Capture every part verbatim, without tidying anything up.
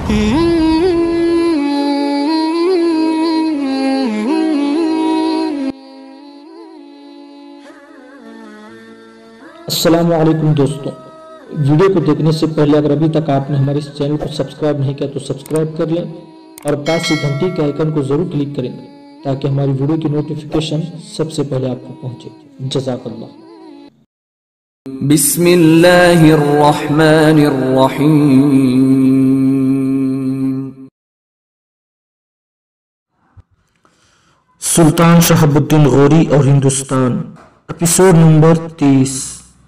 السلام علیکم دوستوں، ویڈیو کو دیکھنے سے پہلے اگر ابھی تک آپ نے ہمارے اس چینل کو سبسکرائب نہیں کیا تو سبسکرائب کر لیں اور پاس سے گھنٹی کے آئیکن کو ضرور کلک کریں تاکہ ہماری ویڈیو کی نوٹیفیکیشن سب سے پہلے آپ کو پہنچے۔ جزاک اللہ۔ بسم اللہ الرحمن الرحیم۔ سلطان شہاب الدین غوری اور ہندوستان، ایپیسوڈ نمبر تیس۔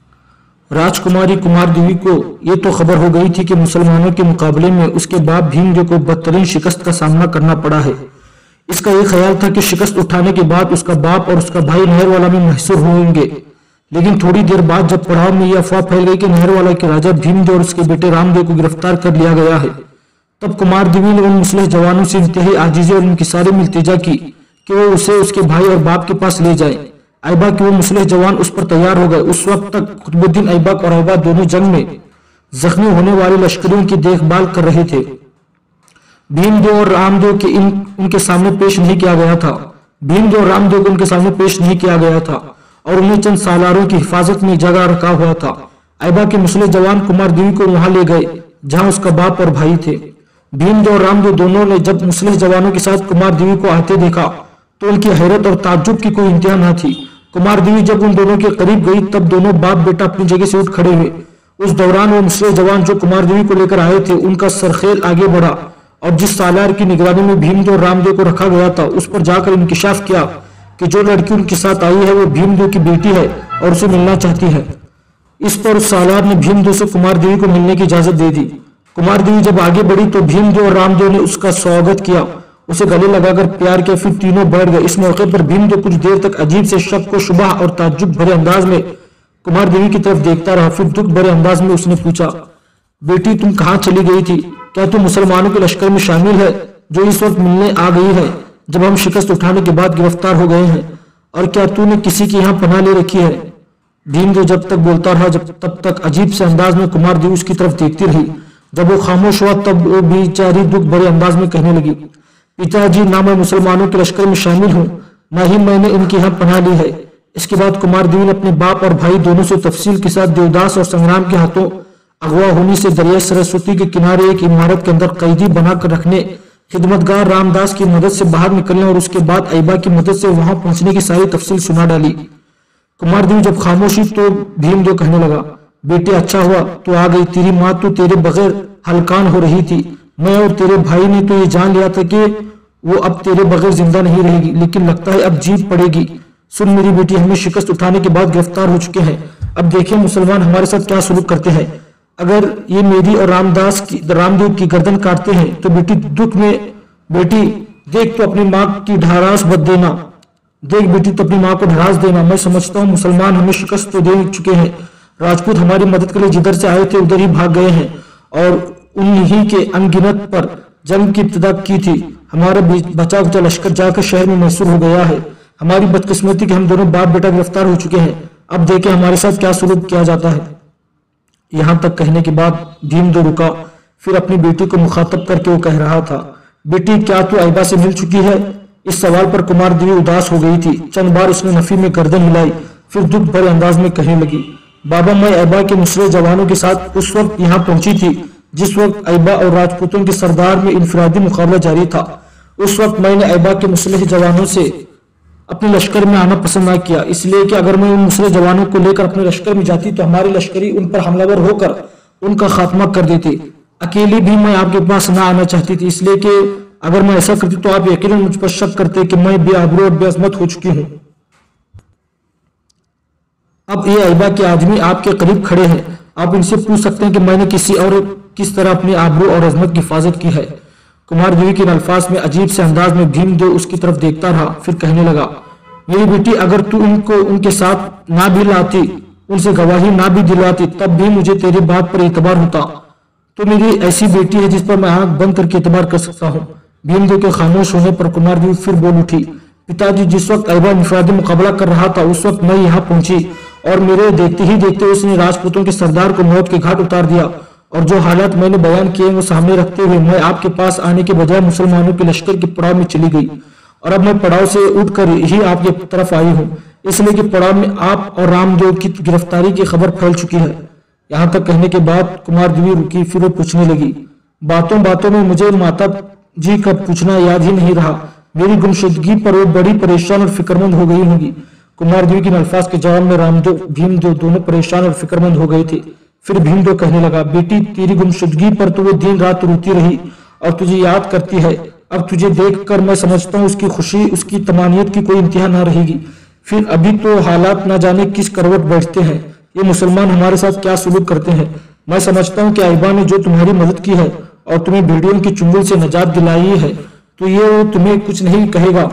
راجکماری کمار دیوی کو یہ تو خبر ہو گئی تھی کہ مسلمانوں کے مقابلے میں اس کے باپ بھیم دیو کو بدترین شکست کا سامنا کرنا پڑا ہے۔ اس کا یہ خیال تھا کہ شکست اٹھانے کے بعد اس کا باپ اور اس کا بھائی نہر والا میں محصور ہوئیں گے، لیکن تھوڑی دیر بعد جب پڑاؤ میں یہ افواہ پھیل گئی کہ نہر والا کے راجہ بھیم دیو اور اس کے بیٹے رام دیو کو گرفتار کر لیا گیا ہے، تب کمار دیوی نے ان مسلح جوانوں سے انتہائی عاجزی اور انکساری میں التجا کی کہ وہ اسے اس کے بھائی اور باپ کے پاس لے جائیں۔ ایبا کے وہ مسلح جوان اس پر تیار ہو گئے۔ اس وقت تک قطب الدین ایبک اور ایبا دونوں جنگ میں زخمی ہونے والے لشکریوں کی دیکھ بھال کر رہے تھے۔ بھیم دیو اور رام دیو کے ان, ان کے سامنے پیش نہیں کیا گیا تھا بھیم دیو اور رام دیو کو ان کے سامنے پیش نہیں کیا گیا تھا اور انہیں چند سالاروں کی حفاظت میں جگہ رکھا ہوا تھا۔ ایبا کے مسلح جوان کمار دیوی کو وہاں لے گئے جہاں اس کا باپ اور بھائی تھے۔ بھیم دیو اور رام دیو دونوں نے جب مسلح جوانوں کے ساتھ کمار دیوی کو آتے دیکھا تو ان کی حیرت اور تعجب کی کوئی انتہا نہ تھی۔ کمار دیوی جب ان دونوں کے قریب گئی تب دونوں باپ بیٹا اپنی جگہ سے اٹھ کھڑے ہوئے۔ اس دوران وہ مسلح جوان جو کمار دیوی کو لے کر آئے تھے ان کا سرخیل آگے بڑھا اور جس سالار کی نگرانی میں بھیم دیو اور رام دیو کو رکھا گیا تھا اس پر جا کر انکشاف کیا کہ جو لڑکی ان کے ساتھ آئی ہے وہ بھیم دیو کی بیٹی ہے اور اسے ملنا چاہتی ہے۔ اس پر اس سالار نے بھیم دیو سے کمار دیوی کو ملنے کی اجازت دے دی۔ کمار دیوی جب آگے بڑھی تو بھیم دیو اور رام دیو نے اس کا سواگت کیا، اسے گلے لگا کر پیار کیا، پھر تینوں بیٹھ گئے۔ اس موقع پر بھیم دیو کچھ دیر تک عجیب سے شک و شبہ اور تعجب بھرے انداز میں کمار دیوی کی طرف دیکھتا رہا۔ پھر دکھ بھرے انداز میں اس نے پوچھا، بیٹی تم کہاں چلی گئی تھی؟ کیا تم مسلمانوں کے لشکر میں شامل ہے جو اس وقت ملنے آ گئی ہے جب ہم شکست اٹھانے کے بعد گرفتار ہو گئے ہیں؟ اور کیا تو نے کسی کی یہاں پناہ لے رکھی ہے؟ بھیم دیو جب تک بولتا رہا جب تب تک عجیب سے انداز میں کمار دیوی اس کی طرف دیکھتی رہی۔ جب وہ خاموش ہوا تب وہ بیچاری دکھ بھرے انداز میں کہنے لگی، پتا جی، نہ میں مسلمانوں کے لشکر میں شامل ہوں نہ ہی میں نے ان کی یہاں پناہ لی ہے۔ اس کے بعد کمار دیوی نے اپنے باپ اور بھائی دونوں سے تفصیل کے ساتھ دیوداس اور سنگرام کے ہاتھوں اغوا ہونے سے دریائے سرسوتی کے کنارے ایک عمارت کے اندر قیدی بنا کر رکھنے، خدمتگار رام داس کی مدد سے باہر نکلنے اور اس کے بعد ایبا کی مدد سے وہاں پہنچنے کی ساری تفصیل سنا ڈالی۔ کمار دیوی جب خاموش ہوئی تو بھیم دیو کہنے لگا، بیٹے اچھا ہوا تو آ گئی، تیری ماں تو تیرے بغیر ہلکان ہو رہی تھی، میں اور تیرے بھائی نے تو یہ جان لیا تھا کہ وہ اب تیرے بغیر زندہ نہیں رہے گی، لیکن لگتا ہے اب جیت پڑے گی۔ سن میری بیٹی، ہمیں شکست اٹھانے کے بعد گرفتار ہو چکے ہیں، اب دیکھیں مسلمان ہمارے ساتھ کیا سلوک کرتے ہیں۔ اگر یہ میری اور رام داس کی رام دیو کی گردن کاٹتے ہیں تو بیٹی دکھ میں بیٹی دیکھ تو اپنی ماں کی ڈھاراس بد دینا دیکھ بیٹی تو اپنی ماں کو ڈھاراس دینا۔ میں سمجھتا ہوں مسلمان ہمیں شکست تو دے چکے ہیں، راجپوت ہماری مدد کے لیے جدھر سے آئے تھے ادھر ہی بھاگ گئے ہیں اور انہی کے انگنت پر جنگ کی ابتدا کی تھی۔ ہمارا بچا کچا لشکر جا کر شہر میں محصور ہو گیا ہے۔ ہماری بدقسمتی کہ ہم دونوں باپ بیٹا گرفتار ہو چکے ہیں، اب دیکھیں ہمارے ساتھ کیا سلوک کیا جاتا ہے۔ یہاں تک کہنے کے بعد بھیم دیو رکا، پھر اپنی بیٹی کو مخاطب کر کے وہ کہہ رہا تھا، بیٹی کیا تو ایبا سے مل چکی ہے؟ اس سوال پر کمار دیوی اداس ہو گئی تھی۔ چند بار اس نے نفی میں گردن ہلائی، پھر دکھ بھرے انداز میں کہنے لگی، بابا میں ایبا کے مسلح جوانوں کے ساتھ اس وقت یہاں پہنچی تھی جس وقت ایبا اور راجپوتوں کے سردار میں انفرادی مقابلہ جاری تھا۔ اس وقت میں نے ایبا کے مسلح جوانوں سے اپنے لشکر میں آنا پسند نہ کیا، اس لیے کہ اگر میں ان مسلح جوانوں کو لے کر اپنے لشکر میں جاتی تو ہمارے لشکری ان پر حملہ ور ہو کر ان کا خاتمہ کر دیتے۔ اکیلی بھی میں آپ کے پاس نہ آنا چاہتی تھی، اس لیے کہ اگر میں ایسا کرتی تو آپ یقیناً مجھ پر شک کرتے کہ میں بے آبرو اور بے عظمت ہو چکی ہوں۔ اب یہ ایبا کے آدمی آپ کے قریب کھڑے ہیں، آپ ان سے پوچھ سکتے ہیں کہ میں نے کسی اور کس طرح اپنی آبرو اور عظمت کی حفاظت کی ہے۔ کمار دیوی کے الفاظ میں عجیب سے انداز میں بھیم دیو اس کی طرف دیکھتا رہا، پھر کہنے لگا، میری بیٹی اگر تو ان کو ان کے ساتھ نہ بھی لاتی، ان سے گواہی نہ بھی دلواتی، تب بھی مجھے تیری بات پر اعتبار ہوتا۔ تو میری ایسی بیٹی ہے جس پر میں آنکھ بند کر کے اعتبار کر سکتا ہوں۔ بھیم دیو کے خاموش ہونے پر کمار دیوی پھر بول اٹھی، پتا جی، جس وقت ایبا انفرادی مقابلہ کر رہا تھا اس وقت میں یہاں پہنچی اور میرے دیکھتے ہی دیکھتے اس نے راجپوتوں کے سردار کو موت کے گھاٹ اتار دیا और जो हालात मैंने बयान किए वो सामने रखते हुए मैं आपके पास आने के बजाय मुसलमानों के लश्कर के पड़ाव में चली गई और अब मैं पड़ाव से उठकर ही आपकी तरफ आई हूँ, इसलिए कि पड़ाव में आप और रामदेव की गिरफ्तारी की खबर फैल चुकी है। यहाँ तक कहने के बाद कुमार देवी रुकी, फिर वो पूछने लगी, बातों बातों में मुझे माता जी का पूछना याद ही नहीं रहा। मेरी गुमशुदगी पर वो बड़ी परेशान और फिक्रमंद हो गई होंगी। कुमार देवी के अल्फाज के जवाब में रामदेव भीमदेव दोनों परेशान और फिक्रमंद हो गए थे। फिर भीमदेव कहने लगा, बेटी तेरी गुमशुदगी पर तो वो दिन रात रोती रही और तुझे याद करती है। अब तुझे देखकर मैं समझता हूँ उसकी खुशी, उसकी तमानियत की कोई इंतहा ना रहेगी। फिर अभी तो हालात ना जाने किस करवट बैठते हैं, ये मुसलमान हमारे साथ क्या सुलूक करते हैं। मैं समझता हूँ कि आइबा ने जो तुम्हारी मदद की है और तुम्हें भेड़ियों की चुंगल से निजात दिलाई है तो ये वो तुम्हें कुछ नहीं कहेगा।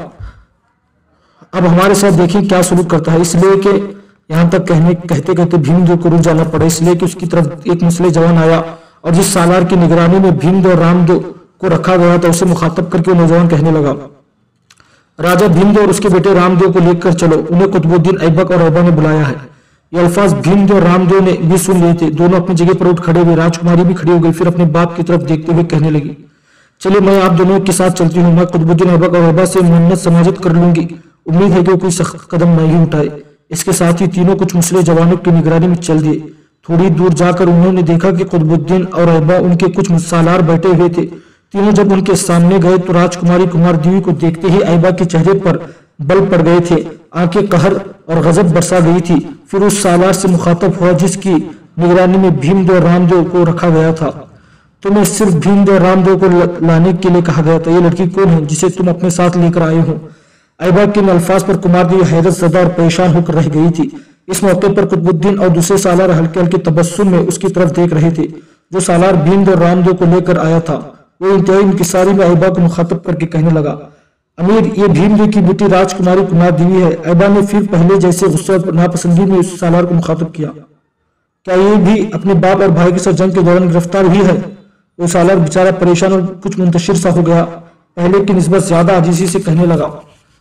अब हमारे साथ देखें क्या सुलूक करता है। इसलिए कि यहाँ तक कहने कहते कहते भीमदेव को रुक जाना पड़ा, इसलिए कि उसकी तरफ एक मुसले जवान आया और जिस सालार की निगरानी में भीमदेव और रामदेव को रखा गया था उसे मुखातब करके वो नौजवान कहने लगा, राजा भीमदेव और उसके बेटे रामदेव को लेकर चलो, उन्हें कुतुबुद्दीन ऐबक और ऐबा ने बुलाया है। ये अल्फाज भीमदेव और रामदेव ने भी सुन लिए थे। दोनों अपनी जगह पर उठ खड़े हुए। राजकुमारी भी खड़ी हो गई, फिर अपने बाप की तरफ देखते हुए कहने लगी, चलिए मैं आप दोनों के साथ चलती हूँ। मैं कुतुबुद्दीन ऐबक और ऐबा से मन्नत समाजत कर लूंगी, उम्मीद है कि वो कोई सख्त कदम नहीं उठाए। इसके साथ ही तीनों कुछ मुसले जवानों की निगरानी में चल दिए। थोड़ी दूर जाकर उन्होंने देखा कि कुतुबुद्दीन और ऐबा उनके कुछ सालार बैठे हुए थे। तीनों जब उनके सामने गए तो राजकुमारी कुमार देवी को देखते ही ऐबा के चेहरे पर बल पड़ गए थे, आंखें कहर और गजब बरसा गई थी। फिर उस सालार से मुखातब हुआ जिसकी निगरानी में भीमदेव और रामदेव को रखा गया था, तुम्हें सिर्फ भीमदेव और रामदेव को लाने के लिए कहा गया था। ये लड़की कौन है जिसे तुम अपने साथ लेकर आए हो? ऐबा के अल्फाज पर कुमार देवी हैरत ज़दा और परेशान होकर रह गई थी। इस मौके पर कुतुबुद्दीन और दूसरे सालार हल्के हल्के तबस्सुम में उसकी तरफ देख रहे थे। जो सालार भीमदेव और रामदेव को लेकर आया था वो इंतहाई इंकिसारी में ऐबा को मुखातब करके कहने लगा, अमीर ये भीमदेव की बेटी राजकुमारी कुमार देवी है। ऐबा ने फिर पहले जैसे गुस्से और नापसंदी में उस सालार को मुखातब किया, क्या ये भी अपने बाप और भाई के साथ जंग के दौरान गिरफ्तार हुई है? वो सालार बेचारा परेशान और कुछ मुंतशिर सा हो गया, पहले की निस्बत ज्यादा आजिजी से कहने लगा,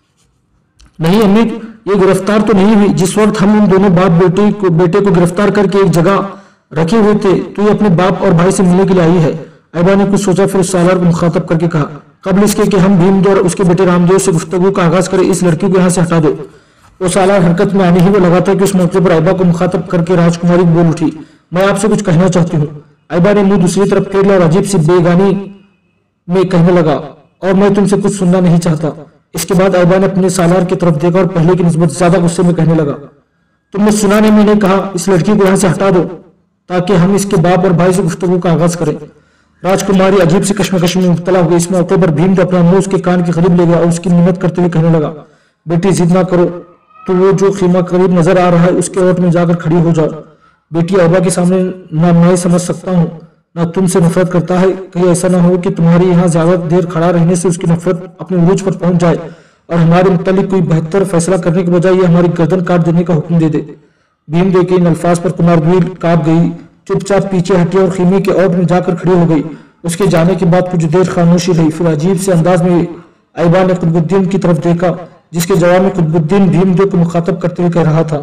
नहीं अमीर ये गिरफ्तार तो नहीं हुई। जिस वक्त हम उन दोनों बाप बेटे को बेटे को गिरफ्तार करके एक जगह रखे हुए थे तो ये अपने बाप और भाई से मिलने के लिए आई है। ऐबा ने कुछ सोचा, फिर उस सालार को मुखातब करके कहा, कबल इसके कि हम भीमदेव और उसके बेटे रामदेव से गुफ्तगू का आगाज करें, इस लड़की को यहाँ से हटा दो। वो सालार हरकत में आने ही वो लगा था कि उस मौके पर ऐबा को मुखातब करके राजकुमारी बोल उठी, मैं आपसे कुछ कहना चाहती हूँ। ऐबा ने मुंह दूसरी तरफ फेर लिया और अजीब सी बेगानी में कहने लगा, और मैं तुमसे कुछ सुनना नहीं चाहता। इसके बाद ऐबा ने अपने सालार की तरफ देखा और पहले की निस्बत ज्यादा गुस्से में कहने लगा, तुमने सुना नहीं, मैंने कहा इस लड़की को यहाँ से हटा दो ताकि हम इसके बाप और भाई से गुफ्तगू का आगाज करें। राजकुमारी अजीब सी कश्मकश में मुब्तला हो गई। इस मौके पर भीमदेव अपना मुंह उसके कान के करीब ले गया और उसकी मिन्नत करते हुए कहने लगा, बेटी जिद ना करो, तो वो जो खीमा करीब नजर आ रहा है उसके ओट में जाकर खड़ी हो जाओ। बेटी ऐबा के सामने ना मैं समझ सकता हूँ ना तुमसे नफरत करता है, कहीं ऐसा ना हो कि तुम्हारी यहाँ ज्यादा देर खड़ा रहने से उसकी नफरत अपने उरूज पर पहुंच जाए और हमारे मुतालिक कोई बेहतर फैसला करने के बजाय ये हमारी गर्दन काट देने का हुक्म दे दे। भीमदेव के इन अल्फाज पर कुमार देवी कांप गई, चुपचाप पीछे हटी और खीमे के ओट में जाकर खड़ी हो गई। उसके जाने के बाद कुछ देर खामोशी रही, फिर अजीब से अंदाज में ऐबा ने कुतुबुद्दीन की तरफ देखा, जिसके जवाब में कुतुबुद्दीन भीमदेव को मुखातब करते हुए कह रहा था,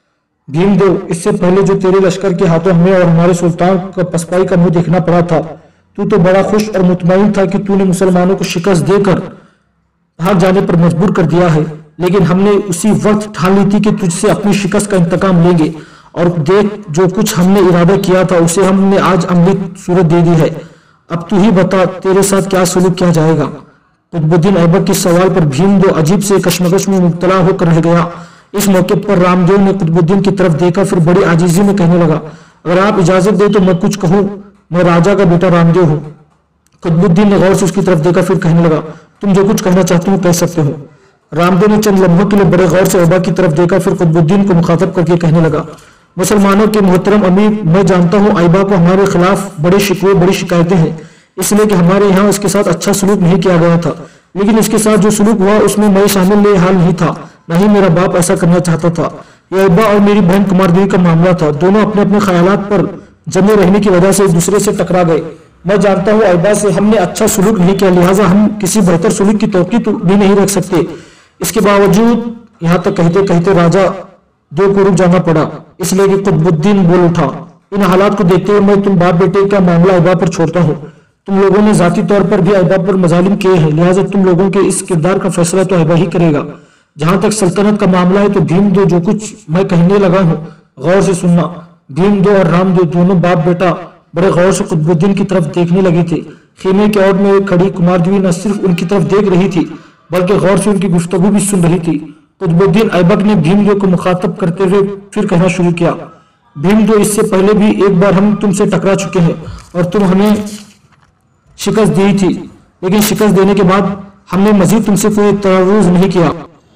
भीमदेव इससे पहले जो तेरे लश्कर के हाथों हमें और हमारे सुल्तान का पसपाई का मुंह देखना पड़ा था, तू तो बड़ा खुश और मुतमईन था कि तूने मुसलमानों को शिकस्त देकर भाग जाने पर मजबूर कर दिया है, लेकिन हमने उसी वक्त ठान ली थी कि तुझसे अपनी शिकस्त का इंतकाम लेंगे, और देख जो कुछ हमने इरादा किया था उसे हमने आज अमली सूरत दे दी है। अब तू ही बता तेरे साथ क्या सलूक किया जाएगा। कुतुबुद्दीन ऐबक के सवाल पर भीमदेव अजीब से कश्मकश में मुब्तला होकर रह गया। इस मौके पर रामदेव ने कुतुबुद्दीन की तरफ देखा, फिर बड़ी आजीजी में कहने लगा, अगर आप इजाजत दे तो मैं कुछ कहूँ, मैं राजा का बेटा रामदेव हूँ। कुतुबुद्दीन ने गौर से उसकी तरफ देखा, फिर कहने लगा, तुम जो कुछ कहना चाहते हो कह सकते हो। रामदेव ने चंद लम्हों के लिए बड़े गौर से ऐबा की तरफ देखा, फिर कुतुबुद्दीन को मुखातब करके कहने लगा, मुसलमानों के मोहतरम अमीर, मैं जानता हूँ ऐबा को हमारे खिलाफ बड़े शिकवे बड़ी शिकायतें हैं, इसलिए कि हमारे यहाँ उसके साथ अच्छा सलूक नहीं किया गया था, लेकिन इसके साथ जो सलूक हुआ उसमें मैं शामिल ले हाल नहीं था, न ही मेरा बाप ऐसा करना चाहता था। यह ऐबा और मेरी बहन कुमार देवी का मामला था। दोनों अपने अपने ख्यालात पर जमे रहने की वजह से एक दूसरे से टकरा गए। मैं जानता हूँ ऐबा से हमने अच्छा सलूक नहीं किया, लिहाजा हम किसी बेहतर सलूक की तौक़ी तो भी नहीं रख सकते। इसके बावजूद यहाँ तक कहते कहते राजा दो को रुक जाना पड़ा, इसलिए कि कुतुबुद्दीन बोल उठा, इन हालात को देखते हुए मैं तुम बाप बेटे का मामला ऐबा पर छोड़ता हूँ। तुम लोगों ने जाती तौर पर भी ऐबा पर मजालिम किए हैं, लिहाजा तुम लोगों के इस किरदार का फैसला तो ऐबा ही करेगा। जहां तक सल्तनत का मामला है तो भीम दो जो कुछ मैं कहने लगा हूँ गौर से सुनना। भीम दो और राम दो दोनों बाप बेटा बड़े गौर से कुतुबुद्दीन की तरफ देखने लगे थे। खेमे के ओर में खड़ी कुमारदेवी न सिर्फ उनकी तरफ देख रही थी बल्कि गौर से उनकी गुफ्तगू भी सुन रही थी। कुतुबुद्दीन ऐबक ने भीम दो को मुखातब करते हुए फिर कहना शुरू किया, भीम दो, इससे पहले भी एक बार हम तुमसे टकरा चुके हैं और तुम हमें शिकस्त दी थी, लेकिन शिकस्त देने के बाद हमने मजीद तुमसे कोई तजावुज़ नहीं किया।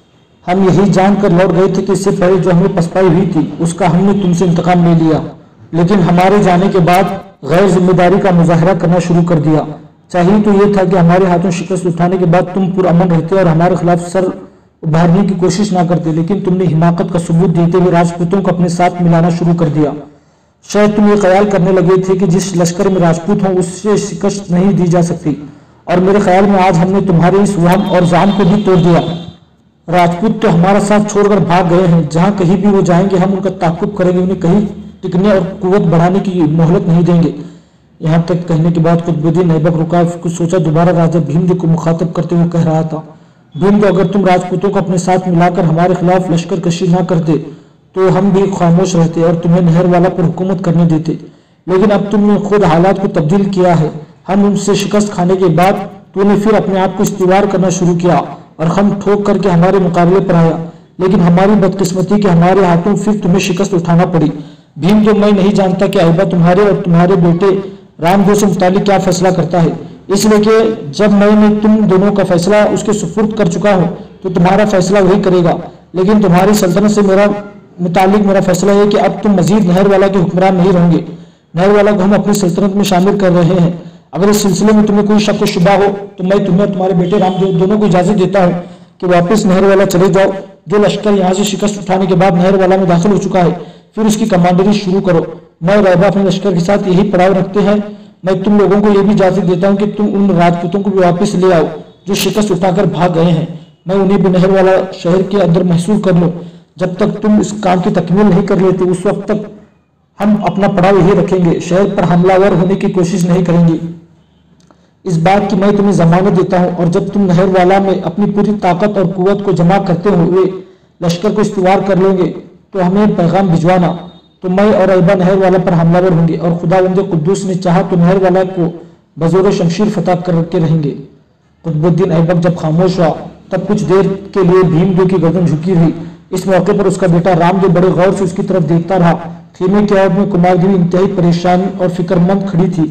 हम यही जानकर लौट गए थे कि इससे पहले जो हमें पछताई हुई थी उसका हमने तुमसे इंतकाम ले लिया, लेकिन हमारे जाने के बाद गैर जिम्मेदारी का मुजाहरा करना शुरू कर दिया। चाहिए तो यह था कि हमारे हाथों शिकस्त उठाने के बाद तुम पुरअमन रहते और हमारे खिलाफ सर उभारने की कोशिश ना करते, लेकिन तुमने हिमाकत का सबूत देते हुए राजपूतों को अपने साथ मिलाना शुरू कर दिया। शायद तुम ये ख्याल करने लगे थे कि जिस लश्कर में राजपूत हों उससे शिकस्त नहीं दी जा सकती, और मेरे ख्याल में आज हमने तुम्हारे इस वहम और जाम को भी तोड़ दिया। राजपूत तो हमारा साथ छोड़कर भाग गए हैं, जहां कहीं भी वो जाएंगे हम उनका ताक़ुब करेंगे, उन्हें कहीं टिकने और कुव्वत बढ़ाने की मोहलत नहीं देंगे। यहाँ तक कहने के बाद कुतुबुद्दीन ऐबक रुका, कुछ सोचा, दोबारा राजा भीम को मुखातब करते हुए कह रहा था, भीम, अगर तुम राजपूतों को अपने साथ मिलाकर हमारे खिलाफ लश्कर कशी ना करते तो हम भी खामोश रहते और तुम्हें नहर वाला पर हुकूमत करने देते, लेकिन अब तुमने खुद हालात को तब्दील किया है। हम उनसे शिकस्त खाने के बाद तूने फिर अपने आप को इस्तिवार करना शुरू किया और हम ठोक करके हमारे मुकाबले पर आया, लेकिन हमारी बदकिस्मती के हमारे हाथों फिर तुम्हें शिकस्त उठाना पड़ी। भीम, जो मैं नहीं जानता कि ऐबा तुम्हारे और तुम्हारे बेटे राम दो से मुतालिक क्या फैसला करता है, इसलिए कि जब मैंने तुम दोनों का फैसला उसके सुपुर्द कर चुका हूँ तो तुम्हारा फैसला वही करेगा, लेकिन तुम्हारी सल्तनत से मेरा मुतालिक मेरा फैसला है कि अब तुम मजीद नहर वाला के हुक्मरान नहीं रहोगे। नहर वाला को हम अपनी सल्तनत में शामिल कर रहे हैं। अगर इस सिलसिले में तुम्हें कोई शक व शुबा हो तो मैं तुम्हें और तुम्हारे बेटे रामदेव दोनों को इजाजत देता हूँ कि वापस नहर वाला चले जाओ। जो लश्कर यहाँ से शिकस्त उठाने के बाद नहर वाला में दाखिल हो चुका है, फिर उसकी कमांडरी शुरू करो। मैं और ऐबा अपने लश्कर के साथ यही पड़ाव रखते हैं। मैं तुम लोगों को यह भी इजाजत देता हूँ कि तुम उन राजपूतों को भी वापस ले आओ जो शिकस्त उठाकर भाग गए हैं। मैं उन्हें भी नहर वाला शहर के अंदर महसूस कर लूँ। जब तक तुम इस काम की तकमील नहीं कर लेते उस वक्त तक हम अपना पड़ाव यही रखेंगे, शहर पर हमलावर होने की कोशिश नहीं करेंगे। इस बात की मैं तुम्हें जमानत देता हूँ, और जब तुम नहर वाला में अपनी पूरी ताकत और कुव्वत को जमा करते हुए लश्कर को इस्तिवार कर लोगे तो हमें पैगाम भिजवाना, तो मैं और ऐबा नहर वाला पर हमलावर होंगे, और खुदावंद कुद्दूस ने चाहा तो नहर वाला को बजोर शमशीर फतह करके रहेंगे। कुतुबुद्दीन ऐबक जब खामोश हुआ तब कुछ देर के लिए भीमदेव की गर्दन झुकी रही। इस मौके पर उसका बेटा रामदेव बड़े गौर से उसकी तरफ देखता रहा। खेमे के ओर में कुमारदेवी इंतहाई परेशान और फिक्रमंद खड़ी थी,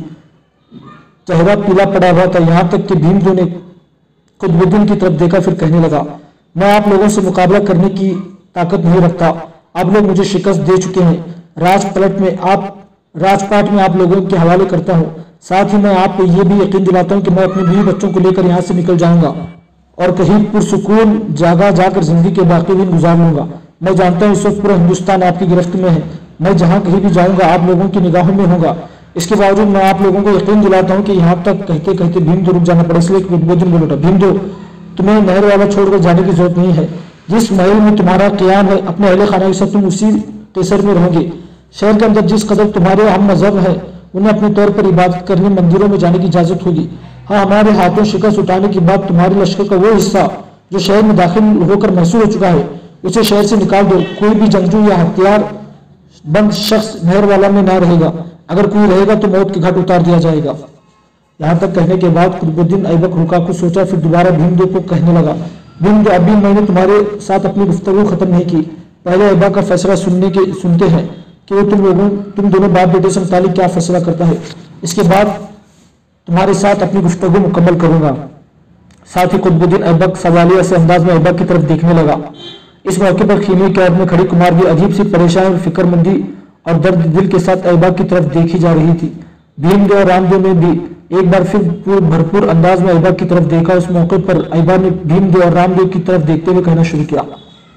चेहरा पीला पड़ा हुआ था। यहाँ तक कि भीमदेव ने कुतुबुद्दीन की तरफ देखा, फिर कहने लगा, मैं आप लोगों से मुकाबला करने की ताकत नहीं रखता। आप लोग मुझे शिकस्त दे चुके हैं। राज पलट में आप राजपाट में आप लोगों के हवाले करता हूँ। साथ ही मैं आप पे ये भी यकीन दिलाता हूँ कि मैं अपने बीवी बच्चों को लेकर यहाँ से निकल जाऊंगा और कहीं पुरसुकून जगह जाकर जिंदगी के बाकी दिन गुजार लूंगा। मैं जानता हूँ इस वक्त पूरा हिंदुस्तान आपकी गिरफ्त में है। मैं जहाँ कहीं भी जाऊंगा आप लोगों की निगाहों में होगा। इसके बावजूद मैं आप लोगों को यकीन दिलाता हूँ कि यहाँ तक कहते कहते भीमदेव रुक जाना पड़ा। इसलिए कुतुबुद्दीन बोल उठा, भीमदेव, तुम्हें नहर वाला छोड़कर जाने की जरूरत नहीं है। जिस महल में तुम्हारा क्याम है अपने अहले खाना के साथ तुम उसी तेसर में रहोगे। शहर के अंदर जिस कदर तुम्हारे हम मजहब है उन्हें अपने तौर पर इबादत करने मंदिरों में जाने की इजाजत होगी। हाँ, हमारे हाथों शिकस्त उठाने के बाद तुम्हारे लश्कर का वो हिस्सा जो शहर में दाखिल होकर महसूस हो चुका है उसे शहर से निकाल दो। कोई भी जंगजू या हथियार बंद शख्स नहर वाला में ना रहेगा। अगर कोई रहेगा तो मौत के घाट उतार दिया जाएगा। यहाँ तक कहने के बाद कुतुबुद्दीन ऐबक रुका, कुछ सोचा, फिर दोबारा भीमदेव को कहने लगा, भीमदेव, अभी मैंने तुम्हारे साथ अपनी गुफ्तगू खत्म नहीं की। पहले ऐबा का फैसला सुनने के सुनते हैं कि वो तुम लोगों तुम दोनों बाप बेटे से मुतालिक क्या फैसला करता है। इसके बाद तुम्हारे साथ अपनी गुफ्तगू मुकम्मल करूंगा। साथ ही कुतुबुद्दीन ऐबक सवालिया से अंदाज में ऐबा की तरफ देखने लगा। इस मौके पर खीमे के ओर में खड़ी कुमार भी अजीब सी परेशान और फिक्रमंदी और दर्द दिल के साथ ऐबा की तरफ देखी जा रही थी। भीमदेव और रामदेव ने भी एक बार फिर भरपूर अंदाज में ऐबा की तरफ देखा। उस मौके पर ऐबा ने भीमदेव और रामदेव की तरफ देखते हुए कहना शुरू किया,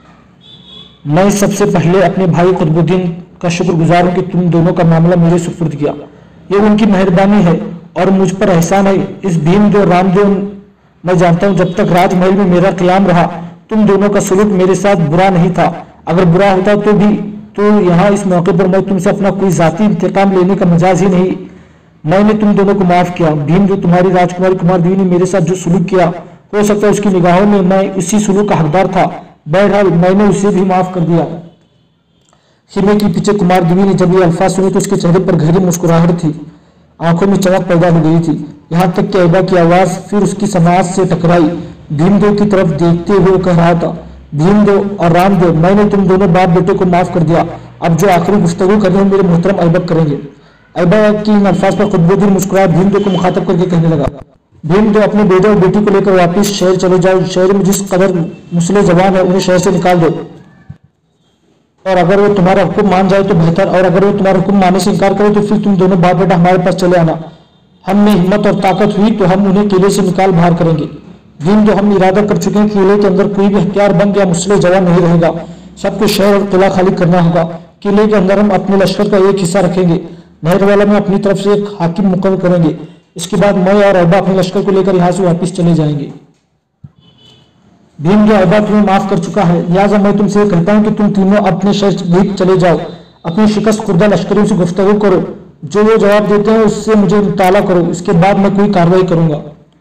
मैं सबसे पहले अपने भाई कुतुबुद्दीन का शुक्रगुजार हूं कि तुम दोनों का मामला मेरे सुपुर्द किया। ये उनकी मेहरबानी है और मुझ पर एहसान है। इस भीमदेव रामदेव, मैं जानता हूं जब तक राजमहल में मेरा क़याम रहा तुम दोनों का सलूक मेरे साथ बुरा नहीं था। अगर बुरा होता तो भी तो यहाँ इस मौके पर मैं तुमसे अपना कोई जाती इंतकाम लेने का मजाज ही नहीं, मैंने तुम दोनों को माफ किया। भीम, जो तुम्हारी राजकुमारी कुमार देवी ने मेरे साथ जो सुलूक किया, हो सकता है उसकी निगाहों में मैं उसी सुलूक का हकदार था, बहरहाल मैंने उसे भी माफ कर दिया। खीमे के पीछे कुमार देवी ने जब ये अल्फाज सुने तो उसके चेहरे पर गहरी मुस्कुराहट थी, आंखों में चमक पैदा हो गई थी। यहाँ तक कि ऐबा की आवाज फिर उसकी समाज से टकराई। भीमदेव की तरफ देखते हुए कह रहा था, भीमदेव और रामदेव, मैंने तुम दोनों बाप बेटे को माफ कर दिया। अब जो आखिरी गुफ्तगू करनी है मेरे मोहतरम ऐबक करेंगे। ऐबा की इन अल्फाज पर खुदबुद्दीन मुस्कुराया भीमदेव को मुखातब करके कहने लगा, भीमदेव, अपने बेटे और बेटी को लेकर वापिस शहर चले जाओ। शहर में जिस कदर मुसले जवान है उन्हें शहर से निकाल दो, और अगर वो तुम्हारा हुक्म मान जाए तो बेहतर, और अगर वो तुम्हारा हुक्म मानने से इनकार करे तो फिर तुम दोनों बाप बेटा हमारे पास चले आना। हम में हिम्मत और ताकत हुई तो हम उन्हें किले से निकाल बाहर करेंगे। भीम, जो हम इरादा कर चुके हैं कि किले के अंदर कोई भी हथियार बंद या मुसले जवान नहीं रहेगा, सबको शहर और किला खाली करना होगा। किले के अंदर हम अपने लश्कर का एक हिस्सा रखेंगे, नहरवाला में अपनी तरफ से एक हाकिम मुकर्रर करेंगे। इसके बाद मैं और ऐबा अपने लश्कर को लेकर यहाँ से वापिस चले जाएंगे। भीम, जो ऐबा तुम्हें माफ कर चुका है, लिहाजा मैं तुमसे कहता हूँ कि तुम तीनों अपने शहर भीग चले जाओ, अपनी शिकस्त खुर्दा लश्करियों से गुफ्तगू करो, जो वो जवाब देते हैं उससे मुझे मुताला करो, इसके बाद मैं कोई कार्रवाई करूंगा।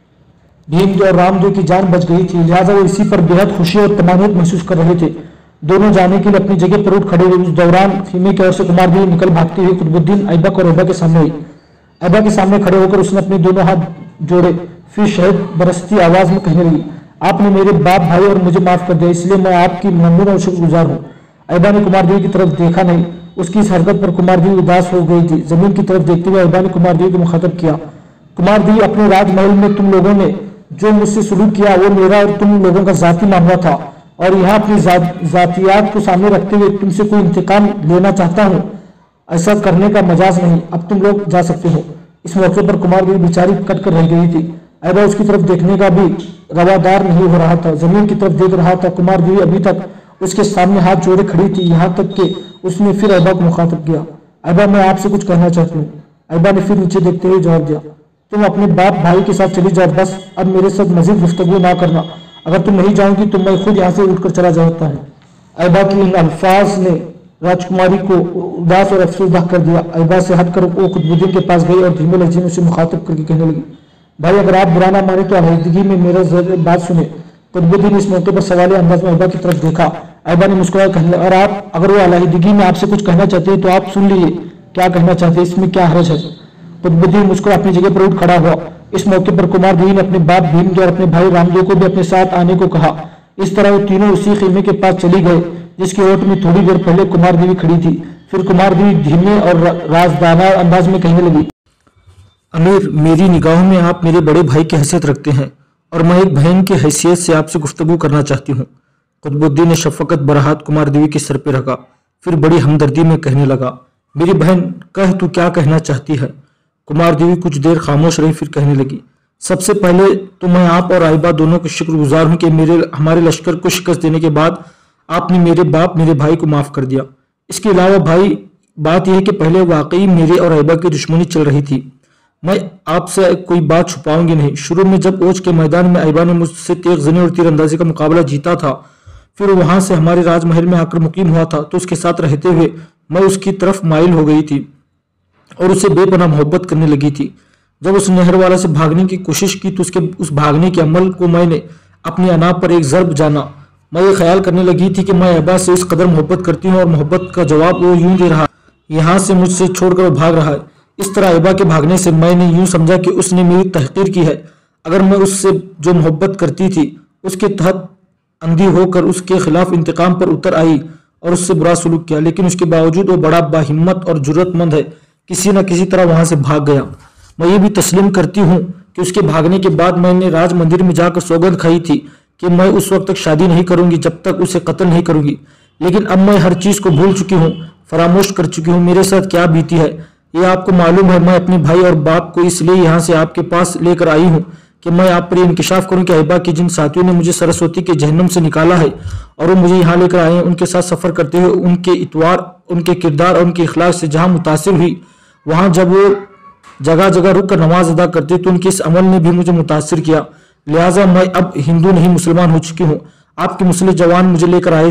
भीम, जो और रामदेव की जान बच गई थी, लिहाजा वो इसी पर बेहद खुशी और तमानियत महसूस कर रहे थे। दोनों जाने के लिए अपनी जगह पर उठ खड़े हुए। उस दौरान खीमे की ओर से कुमार देवी निकल भागती हुई कुतुबुद्दीन, ऐबक और ऐबा के सामने हुई। ऐबा के सामने खड़े होकर उसने अपने दोनों हाथ जोड़े, फिर शहद बरसती आवाज में कहने लगी, आपने मेरे बाप भाई और मुझे माफ कर दिया, इसलिए मैं आपकी ममनून और शुक्रगुजार हूँ। ऐबा ने कुमार देवी की तरफ देखा नहीं। उसकी इस हरकत पर कुमार देवी उदास हो गई थी। जमीन की तरफ देखते हुए ऐबा ने कुमार देवी को मुखातब किया, कुमार देवी, अपने राजमहल में तुम लोगों ने जो मुझसे सुलूक किया वो मेरा और तुम लोगों का जाती मामला था, और यहाँ अपनी जा, जातियात को सामने रखते हुए तुमसे कोई इंतकाम लेना चाहता हूँ, ऐसा करने का मजाज नहीं। अब तुम लोग जा सकते हो। इस मौके पर कुमार देवी बेचारी कट कर रह गई थी। ऐबा उसकी तरफ देखने का भी रवादार नहीं हो रहा था, जमीन की तरफ देख रहा था। कुमार देवी अभी तक उसके सामने हाथ जोड़े खड़ी थी, यहाँ तक कि उसने फिर ऐबा को मुखातब किया, ऐबा, मैं आपसे कुछ कहना चाहती हूँ। ऐबा ने फिर नीचे देखते हुए जवाब दिया, तुम अपने बाप भाई के साथ चली जाओ, बस अब मेरे साथ मजीद गुफ्तगू ना करना। अगर तुम नहीं जाओगी तो मैं खुद यहाँ से उठकर चला जाता है। ऐबा की इन अल्फाज ने राजकुमारी को उदास और अफसोसदा कर दिया। ऐबा से हटकर वो कुतुबुद्दीन के पास गई और धीमे लहजे में उसे मुखातब करके कहने लगी, भाई, अगर आप बुरा ना माने तो अलहदगी में मेरा बात सुने। कुतुबुद्दीन इस मौके पर सवाल अंदाज में ऐबा की तरफ देखा। ऐबा ने मुस्कुराया कहने लगा, और आप अगर वो अलहदगी में आपसे कुछ कहना चाहते हैं तो आप सुन लीजिए, क्या कहना चाहते हैं, इसमें क्या हर्ज है। कुतुबुद्दीन मुस्कुरा अपनी जगह पर उठ खड़ा हुआ। इस मौके पर कुमार देवी ने अपने बाप भीमदेव और अपने भाई रामदेव को भी अपने साथ आने को कहा। इस तरह वो तीनों उसी खीमे के पास चली गए जिसकी ओट में थोड़ी देर पहले कुमार देवी खड़ी थी। फिर कुमार देवी धीमे और राजदाना अंदाज में कहने लगी, अमीर, मेरी निगाहों में आप मेरे बड़े भाई की हैसियत रखते हैं और मैं एक बहन की हैसियत से आपसे गुफ्तगू करना चाहती हूँ। कुतुबुद्दीन ने शफकत बराहात कुमार देवी के सर पर रखा, फिर बड़ी हमदर्दी में कहने लगा, मेरी बहन, कह तू क्या कहना चाहती है। कुमार देवी कुछ देर खामोश रही, फिर कहने लगी, सबसे पहले तो मैं आप और आइबा दोनों के शुक्रगुजार हूं कि मेरे हमारे लश्कर को शिकस्त देने के बाद आपने मेरे बाप मेरे भाई को माफ कर दिया। इसके अलावा भाई, बात यह है कि पहले वाकई मेरे और आइबा की दुश्मनी चल रही थी। मैं आपसे कोई बात छुपाऊंगी नहीं। शुरू में जब ओज के मैदान में आइबा ने मुझसे तेग जनी और तीरंदाजी का मुकाबला जीता था, फिर वहां से हमारे राजमहल में आकर मुकीम हुआ था, तो उसके साथ रहते हुए मैं उसकी तरफ माइल हो गई थी और उससे बेपनाह मोहब्बत करने लगी थी। जब उस नहर वाला से भागने की कोशिश की तो उसके उस भागने के अमल को मैंने अपनी अना पर एक ज़र्ब जाना। मैं ये ख्याल करने लगी थी कि मैं ऐबा से इस कदर मोहब्बत करती हूँ और मोहब्बत का जवाब वो यूं दे रहा, यहाँ से मुझसे छोड़कर वो भाग रहा है। इस तरह ऐबा के भागने से मैंने यूं समझा कि उसने मेरी तहकीर की है। अगर मैं उससे जो मोहब्बत करती थी उसके तहत अंधी होकर उसके खिलाफ इंतकाम पर उतर आई और उससे बुरा सलूक किया, लेकिन उसके बावजूद वो बड़ा बाहिम्मत और जुर्रतमंद है, किसी न किसी तरह वहां से भाग गया। मैं ये भी तस्लीम करती हूँ कि उसके भागने के बाद मैंने राज मंदिर में जाकर सौगंध खाई थी कि मैं उस वक्त तक शादी नहीं करूंगी जब तक उसे कत्ल नहीं करूंगी। लेकिन अब मैं हर चीज को भूल चुकी हूँ, फरामोश कर चुकी हूँ। मेरे साथ क्या बीती है ये आपको मालूम है। मैं अपने भाई और बाप को इसलिए यहाँ से आपके पास लेकर आई हूँ कि मैं आप पर इंकिशाफ करूं कि ऐबा की जिन साथियों ने मुझे सरस्वती के जहन्नम से निकाला है और वो मुझे यहाँ लेकर आए हैं, उनके साथ सफर करते हुए उनके इतवार, उनके किरदार और उनके इखलाक से जहाँ मुतासिर हुई, वहाँ जब वो जगह जगह रुक कर नमाज अदा करते तो उनके इस अमल ने भी मुझे मुतासिर किया। लिहाजा मैं अब हिंदू नहीं मुसलमान हो चुकी हूँ। आपके मुस्लिम जवान मुझे लेकर आए थे,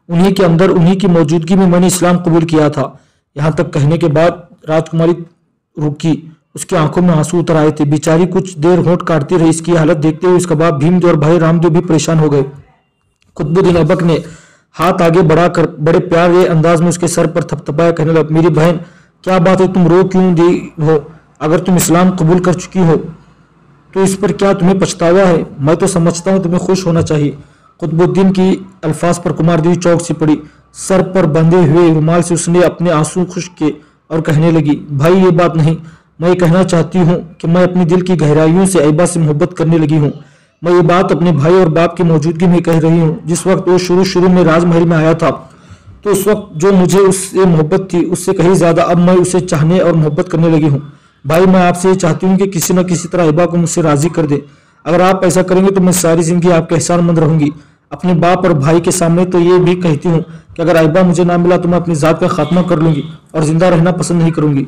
उन्हीं के अंदर, उन्हीं की मौजूदगी में मैंने इस्लाम कबूल किया था। यहाँ तक कहने के बाद राजकुमारी रुकी, उसकी आंखों में आंसू उतर आए थे। बेचारी कुछ देर होंठ काटती रही। इसकी हालत देखते हुए उसका बाप भीमदेव और भाई रामदेव भी परेशान हो गए। कुतुबुद्दीन ऐबक ने हाथ आगे बढ़ाकर बड़े प्यारे अंदाज में उसके सर पर थपथपाया, कहने लगा, मेरी बहन क्या बात है, तुम रो क्यों दी हो? अगर तुम इस्लाम कबूल कर चुकी हो तो इस पर क्या तुम्हें पछतावा है? मैं तो समझता हूँ तुम्हें खुश होना चाहिए। कुतुबुद्दीन की अल्फाज पर कुमार देवी चौंक सी पड़ी। सर पर बंधे हुए रुमाल से उसने अपने आंसू खुश्क किए और कहने लगी, भाई ये बात नहीं, मैं ये कहना चाहती हूँ कि मैं अपनी दिल की गहराइयों से ऐबा से मोहब्बत करने लगी हूँ। मैं ये बात अपने भाई और बाप की मौजूदगी में कह रही हूँ। जिस वक्त वो शुरू शुरू में राजमहल में आया था तो उस वक्त जो मुझे उससे मोहब्बत थी उससे कहीं ज्यादा अब मैं उसे चाहने और मोहब्बत करने लगी हूँ। भाई मैं आपसे ये चाहती हूँ कि किसी न किसी तरह ऐबा को मुझसे राजी कर दे। अगर आप ऐसा करेंगे तो मैं सारी जिंदगी आपके एहसानमंद रहूंगी। अपने बाप और भाई के सामने तो ये भी कहती हूँ कि अगर ऐबा मुझे ना मिला तो मैं अपनी जात का खात्मा कर लूंगी और जिंदा रहना पसंद नहीं करूंगी।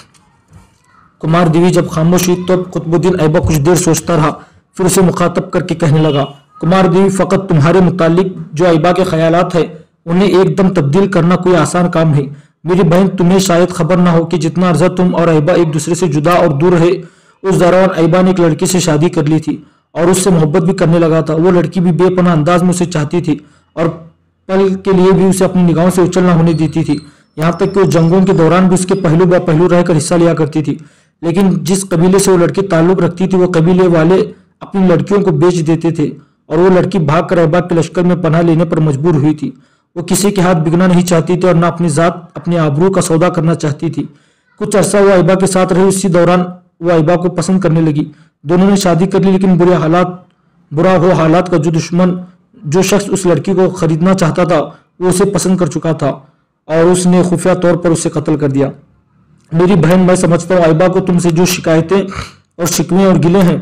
कुमार देवी जब खामोश हुई तो कुतुबुद्दीन ऐबा कुछ देर सोचता रहा, फिर उसे मुखातब करके कहने लगा, कुमार देवी फकत तुम्हारे मुतालिक जो ऐबा के ख्यालात है उन्हें एकदम तब्दील करना कोई आसान काम नहीं। मेरी बहन तुम्हें शायद खबर ना हो कि जितना अर्जा तुम और ऐबा एक दूसरे से जुदा और दूर रहे, उस दौरान ऐबा ने एक लड़की से शादी कर ली थी और उससे मोहब्बत भी करने लगा था। वो लड़की भी बेपनाह अंदाज में उसे चाहती थी और पल के लिए भी उसे अपनी निगाहों से उछल ना होने देती थी। यहाँ तक कि वो जंगों के दौरान भी उसके पहलू ब पहलू रहकर हिस्सा लिया करती थी। लेकिन जिस कबीले से वो लड़की ताल्लुक रखती थी वो कबीले वाले अपनी लड़कियों को बेच देते थे और वो लड़की भाग कर ऐबा के लश्कर में पनाह लेने पर मजबूर हुई थी। वो किसी के हाथ बिकना नहीं चाहती थी और न अपनी जात अपने आबरू का सौदा करना चाहती थी। कुछ अरसा वो ऐबा के साथ रही। इसी दौरान वो ऐबा को पसंद करने लगी। दोनों ने शादी कर ली, लेकिन बुरे हालात बुरा हो हालात का जो दुश्मन जो शख्स उस लड़की को खरीदना चाहता था वो उसे पसंद कर चुका था और उसने खुफिया तौर पर उसे कत्ल कर दिया। मेरी बहन मैं समझता हूँ ऐबा को तुमसे जो शिकायतें और शिकवे और गिले हैं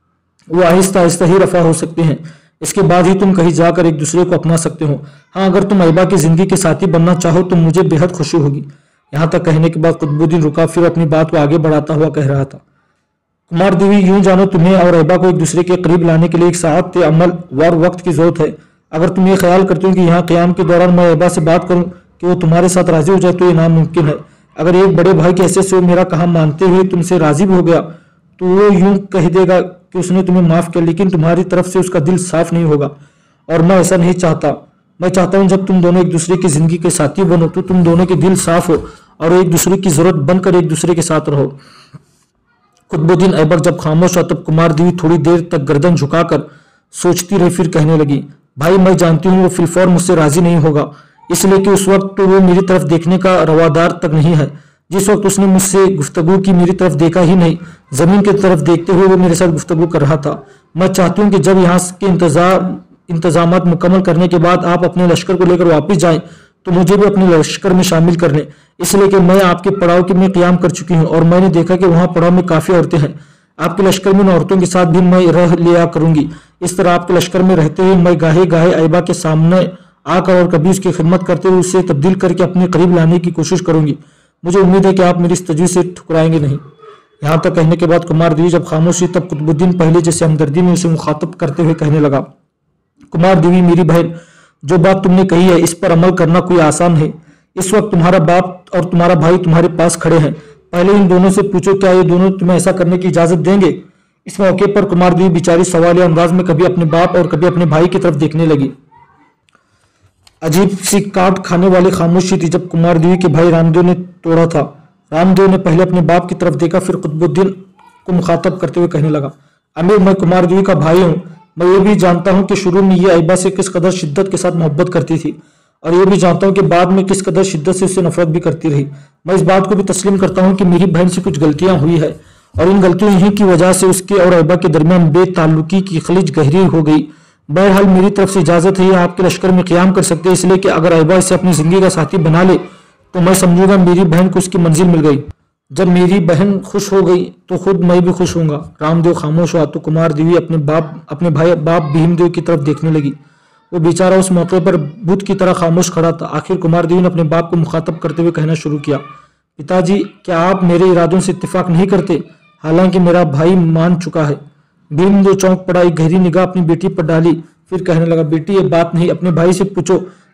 वो आहिस्ता आहिस्ता ही रफा हो सकते हैं। इसके बाद ही तुम कहीं जाकर एक दूसरे को अपना सकते हो। हाँ, अगर तुम ऐबा की जिंदगी के साथी बनना चाहो तो मुझे बेहद खुशी होगी। यहाँ तक कहने के बाद कुतुबुद्दीन रुका, फिर अपनी बात को आगे बढ़ाता हुआ कह रहा था, कुमार देवी यूं जानो तुम्हें और ऐबा को एक दूसरे के करीब लाने के लिए एक साथ अमल और वक्त की जरूरत है। अगर तुम ये ख्याल करते हो कि यहाँ क्याम के दौरान मैं ऐबा से बात करूँ कि वो तुम्हारे साथ राजी हो जाए तो ये नामुमकिन है। अगर एक बड़े भाई के हैसियत से वो मेरा कहा मानते हुए तुमसे राजी भी हो गया तो वो यूं कह देगा कि उसने तुम्हें माफ किया, लेकिन तुम्हारी तरफ से उसका दिल साफ नहीं होगा और मैं ऐसा नहीं चाहता। मैं चाहता हूं जब तुम दोनों एक दूसरे की जिंदगी के साथी बनो तो तुम दोनों के दिल साफ हो और एक दूसरे की जरूरत बनकर एक दूसरे के साथ रहो। कुतुबुद्दीन ऐबक जब खामोश हुआ तब कुमार देवी थोड़ी देर तक गर्दन झुकाकर सोचती रही, फिर कहने लगी, भाई मैं जानती हूँ वो फिलफौर मुझसे राजी नहीं होगा, इसलिए कि उस वक्त तो वो मेरी तरफ देखने का रवादार तक नहीं है। जिस वक्त उसने मुझसे गुफ्तगू की मेरी तरफ देखा ही नहीं, जमीन की तरफ देखते हुए वो मेरे साथ गुफ्तगू कर रहा था। मैं चाहती हूँ कि जब यहाँ के इंतजाम इंतजामात मुकम्मल करने के बाद आप अपने लश्कर को लेकर वापस जाएं तो मुझे भी अपने लश्कर में शामिल कर लें, इसलिए कि मैं आपके पड़ाव के में क्याम कर चुकी हूँ और मैंने देखा कि वहाँ पड़ाव में काफ़ी औरतें हैं। आपके लश्कर में इन औरतों के साथ भी मैं रह लिया करूंगी। इस तरह आपके लश्कर में रहते हुए मैं गाहे गाहे ऐबा के सामने आकर और कभी उसकी खिदमत करते हुए उसे तब्दील करके अपने करीब लाने की कोशिश करूंगी। मुझे उम्मीद है कि आप मेरी इस तजवीज़ से ठुकराएंगे नहीं। यहाँ तक कहने के बाद कुमार देवी जब खामोश हुई तब कुतुबुद्दीन पहले जैसे हमदर्दी में उसे मुखातब करते हुए कहने लगा, कुमार देवी मेरी बहन, जो बात तुमने कही है इस पर अमल करना कोई आसान है। इस वक्त तुम्हारा बाप और तुम्हारा भाई तुम्हारे पास खड़े हैं। पहले इन दोनों से पूछो क्या ये दोनों तुम्हें ऐसा करने की इजाजत देंगे। इस मौके पर कुमार देवी बेचारी सवालिया अंदाज में कभी अपने बाप और कभी अपने भाई की तरफ देखने लगी। अजीब सी काट खाने वाली खामोशी थी जब कुमार देवी के भाई रामदेव ने तोड़ा था। रामदेव ने पहले अपने बाप की तरफ देखा, फिर कुतुबुद्दीन को मुखातब करते हुए कहने लगा, अमीर मैं कुमार देवी का भाई हूँ। मैं ये भी जानता हूँ कि शुरू में ये ऐबा से किस कदर शिद्दत के साथ मोहब्बत करती थी और ये भी जानता हूँ कि बाद में किस कदर शिद्दत से उससे नफरत भी करती रही। मैं इस बात को भी तस्लीम करता हूँ कि मेरी बहन से कुछ गलतियां हुई है और इन गलतियों ही की वजह से उसके और ऐबा के दरमियान बेताल्लुकी की खलीज गहरी हो गई। बहरहाल मेरी तरफ से इजाजत है, आपके लश्कर में क्याम कर सकते हैं, इसलिए कि अगर ऐबा इसे अपनी जिंदगी का साथी बना ले तो मैं समझूंगा मेरी बहन को उसकी मंजिल मिल गई। जब मेरी बहन खुश हो गई तो खुद मैं भी खुश होऊंगा। रामदेव खामोश हुआ तो कुमार देवी अपने बाप अपने भाई बाप भीमदेव की तरफ देखने लगी। वो बेचारा उस मौके पर बुत की तरह खामोश खड़ा था। आखिर कुमार देवी ने अपने बाप को मुखातब करते हुए कहना शुरू किया, पिताजी क्या आप मेरे इरादों से इत्तेफाक नहीं करते? हालांकि मेरा भाई मान चुका है। भीमदेव चौंक पड़ा, एक गहरी निगाह अपनी बेटी पर डाली, फिर कहने लगा, बेटी ये बात नहीं, अपने भाई से पूछो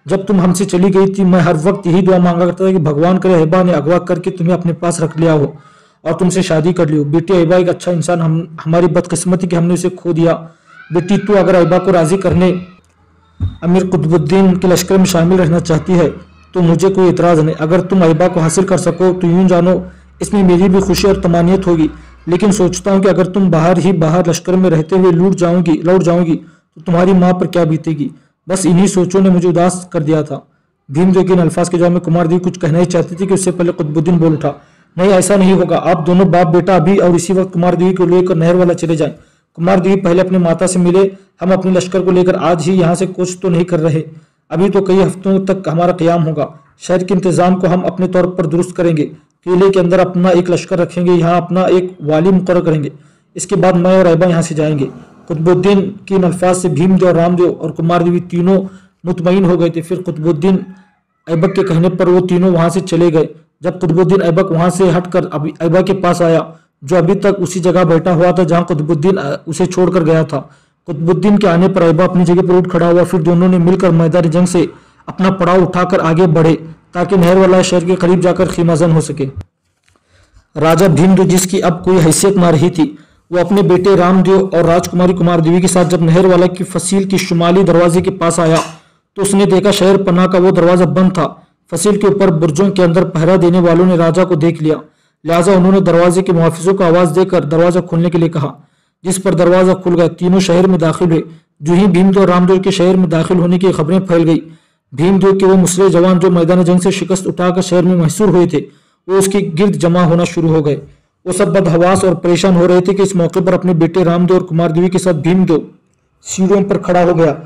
जब तुम हमसे चली गई थी मैं हर वक्त यही दुआ मांगा करता था कि भगवान करे अहिबा ने अगवा करके तुम्हें अपने पास रख लिया हो और तुमसे शादी कर ली हो। बेटी अहिबा एक अच्छा इंसान, हम हमारी बदकिस्मती कि हमने उसे खो दिया। बेटी तू अगर अहिबा को राजी करने अमीर कुतुबुद्दीन के लश्कर में शामिल रहना चाहती है तो मुझे कोई इतराज़ नहीं। अगर तुम अहिबा को हासिल कर सको तो यूं जानो इसमें मेरी भी खुशी और तमानियत होगी, लेकिन सोचता हूँ कि अगर तुम बाहर ही बाहर लश्कर में रहते हुए लूट जाओगी लौट जाओगी तो तुम्हारी माँ पर क्या बीतेगी। बस इन्हीं सोचों ने मुझे उदास कर दिया था। भीमदेव के इन अल्फाज के जवाब में कुमार देवी कुछ कहना ही चाहती थी कि उससे पहले कुतुबुद्दीन बोल उठा, नहीं ऐसा नहीं होगा, आप दोनों बाप बेटा अभी और इसी वक्त कुमार देवी को लेकर नहर वाला चले जाएं। कुमार देवी पहले अपनी माता से मिले, हम अपने लश्कर को लेकर आज ही यहाँ से कुछ तो नहीं कर रहे, अभी तो कई हफ्तों तक हमारा क़याम होगा। शहर के इंतजाम को हम अपने तौर पर दुरुस्त करेंगे, किले के अंदर अपना एक लश्कर रखेंगे, यहाँ अपना एक वाली मुकर्रर करेंगे, इसके बाद मैं और अहिबा यहाँ से जाएंगे। कुतुबुद्दीन के इन अल्फाज से भीमदेव और रामदेव और कुमार देवी तीनों मुतमईन हो गए थे। फिर कुतुबुद्दीन ऐबक के कहने पर वो तीनों वहां से चले गए। जब कुतुबुद्दीन ऐबक वहां से हटकर अहिबा के पास आया जो अभी तक उसी जगह बैठा हुआ था जहां कुतुबुद्दीन उसे छोड़कर गया था। कुतुबुद्दीन के आने पर अहिबा अपनी जगह पर उठ खड़ा हुआ। फिर दोनों ने मिलकर मैदान जंग से अपना पड़ाव उठाकर आगे बढ़े ताकि नहर वाला शहर के करीब जाकर खीमाजन हो सके। राजा भीमदेव जिसकी अब कोई हैसियत ना रही थी, वो अपने बेटे रामदेव और राजकुमारी कुमार देवी के साथ जब नहर वाला की फसील की शुमाली दरवाजे के पास आया तो उसने देखा शहर पन्ना का वो दरवाजा बंद था। फसील के ऊपर बुर्जों के अंदर पहरा देने वालों ने राजा को देख लिया, लिहाजा उन्होंने दरवाजे के मुहाफिजों को आवाज देकर दरवाजा खोलने के लिए कहा, जिस पर दरवाजा खुल गया। तीनों शहर में दाखिल हुए। जो ही भीमदेव और रामदेव के शहर में दाखिल होने की खबरें फैल गई, भीमदेव के वो मुसले जवान जो मैदान जंग से शिकस्त उठाकर शहर में महसूर हुए थे वो उसके गिर्द जमा होना शुरू हो गए। वो सब बदहवास और परेशान हो रहे थे कि इस मौके पर अपने बेटे रामदेव और कुमार देवी के साथ भीमदेव सीढ़ियों पर खड़ा हो गया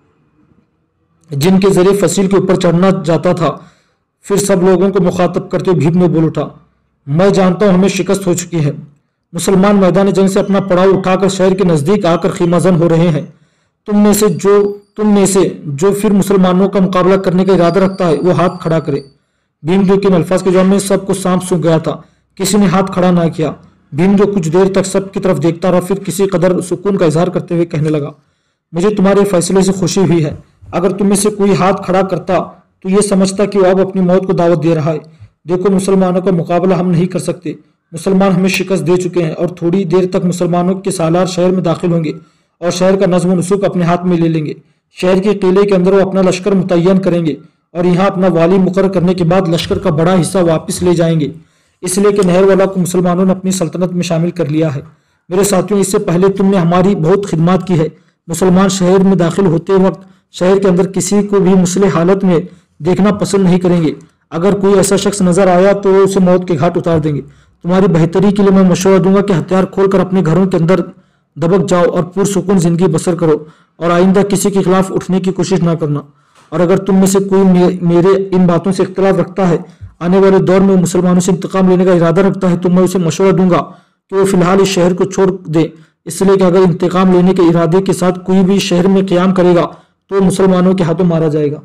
जिनके जरिए फसील के ऊपर चढ़ना जाता था। फिर सब लोगों को मुखातब करते हुए भीमदेव बोल उठा, मैं जानता हूं हमें शिकस्त हो चुकी है। मुसलमान मैदान जंग से अपना पड़ाव उठाकर शहर के नजदीक आकर खीमाजन हो रहे हैं। तुम में से जो तुम में से जो फिर मुसलमानों का मुकाबला करने का इरादा रखता है वो हाथ खड़ा करे। भीमदेव के अल्फाज के जवाब में सबको सांप सूख गया था, किसी ने हाथ खड़ा ना किया। भीमदेव कुछ देर तक सब की तरफ देखता रहा, फिर किसी कदर सुकून का इजहार करते हुए कहने लगा, मुझे तुम्हारे फैसले से खुशी हुई है। अगर तुम में से कोई हाथ खड़ा करता तो ये समझता कि वो अब अपनी मौत को दावत दे रहा है। देखो मुसलमानों का मुकाबला हम नहीं कर सकते, मुसलमान हमें शिकस्त दे चुके हैं और थोड़ी देर तक मुसलमानों के सालार शहर में दाखिल होंगे और शहर का नज़्म नसूक अपने हाथ में ले लेंगे। शहर के किले के अंदर वो अपना लश्कर मुतय्यन करेंगे और यहाँ अपना वाली मुकर्रर करने के बाद लश्कर का बड़ा हिस्सा वापस ले जाएंगे, इसलिए कि नहर वाला को मुसलमानों ने अपनी सल्तनत में शामिल कर लिया है। मेरे साथियों, इससे पहले तुमने हमारी बहुत खिदमत की है। मुसलमान शहर में दाखिल होते वक्त शहर के अंदर किसी को भी मुसलिह हालत में देखना पसंद नहीं करेंगे। अगर कोई ऐसा शख्स नजर आया तो उसे मौत के घाट उतार देंगे। तुम्हारी बेहतरी के लिए मैं मशवरा दूंगा कि हथियार खोलकर अपने घरों के अंदर दबक जाओ और पुरसुकून जिंदगी बसर करो और आइंदा किसी के खिलाफ उठने की कोशिश ना करना। और अगर तुम में से कोई मे, मेरे इन बातों से इख्तिलाफ रखता है, आने वाले दौर में मुसलमानों से इंतकाम लेने का इरादा रखता है, तो मैं उसे मशवरा दूंगा कि वो फिलहाल इस शहर को छोड़ दे, इसलिए कि अगर इंतकाम लेने के इरादे के साथ कोई भी शहर में क़याम करेगा तो मुसलमानों के हाथों मारा जाएगा।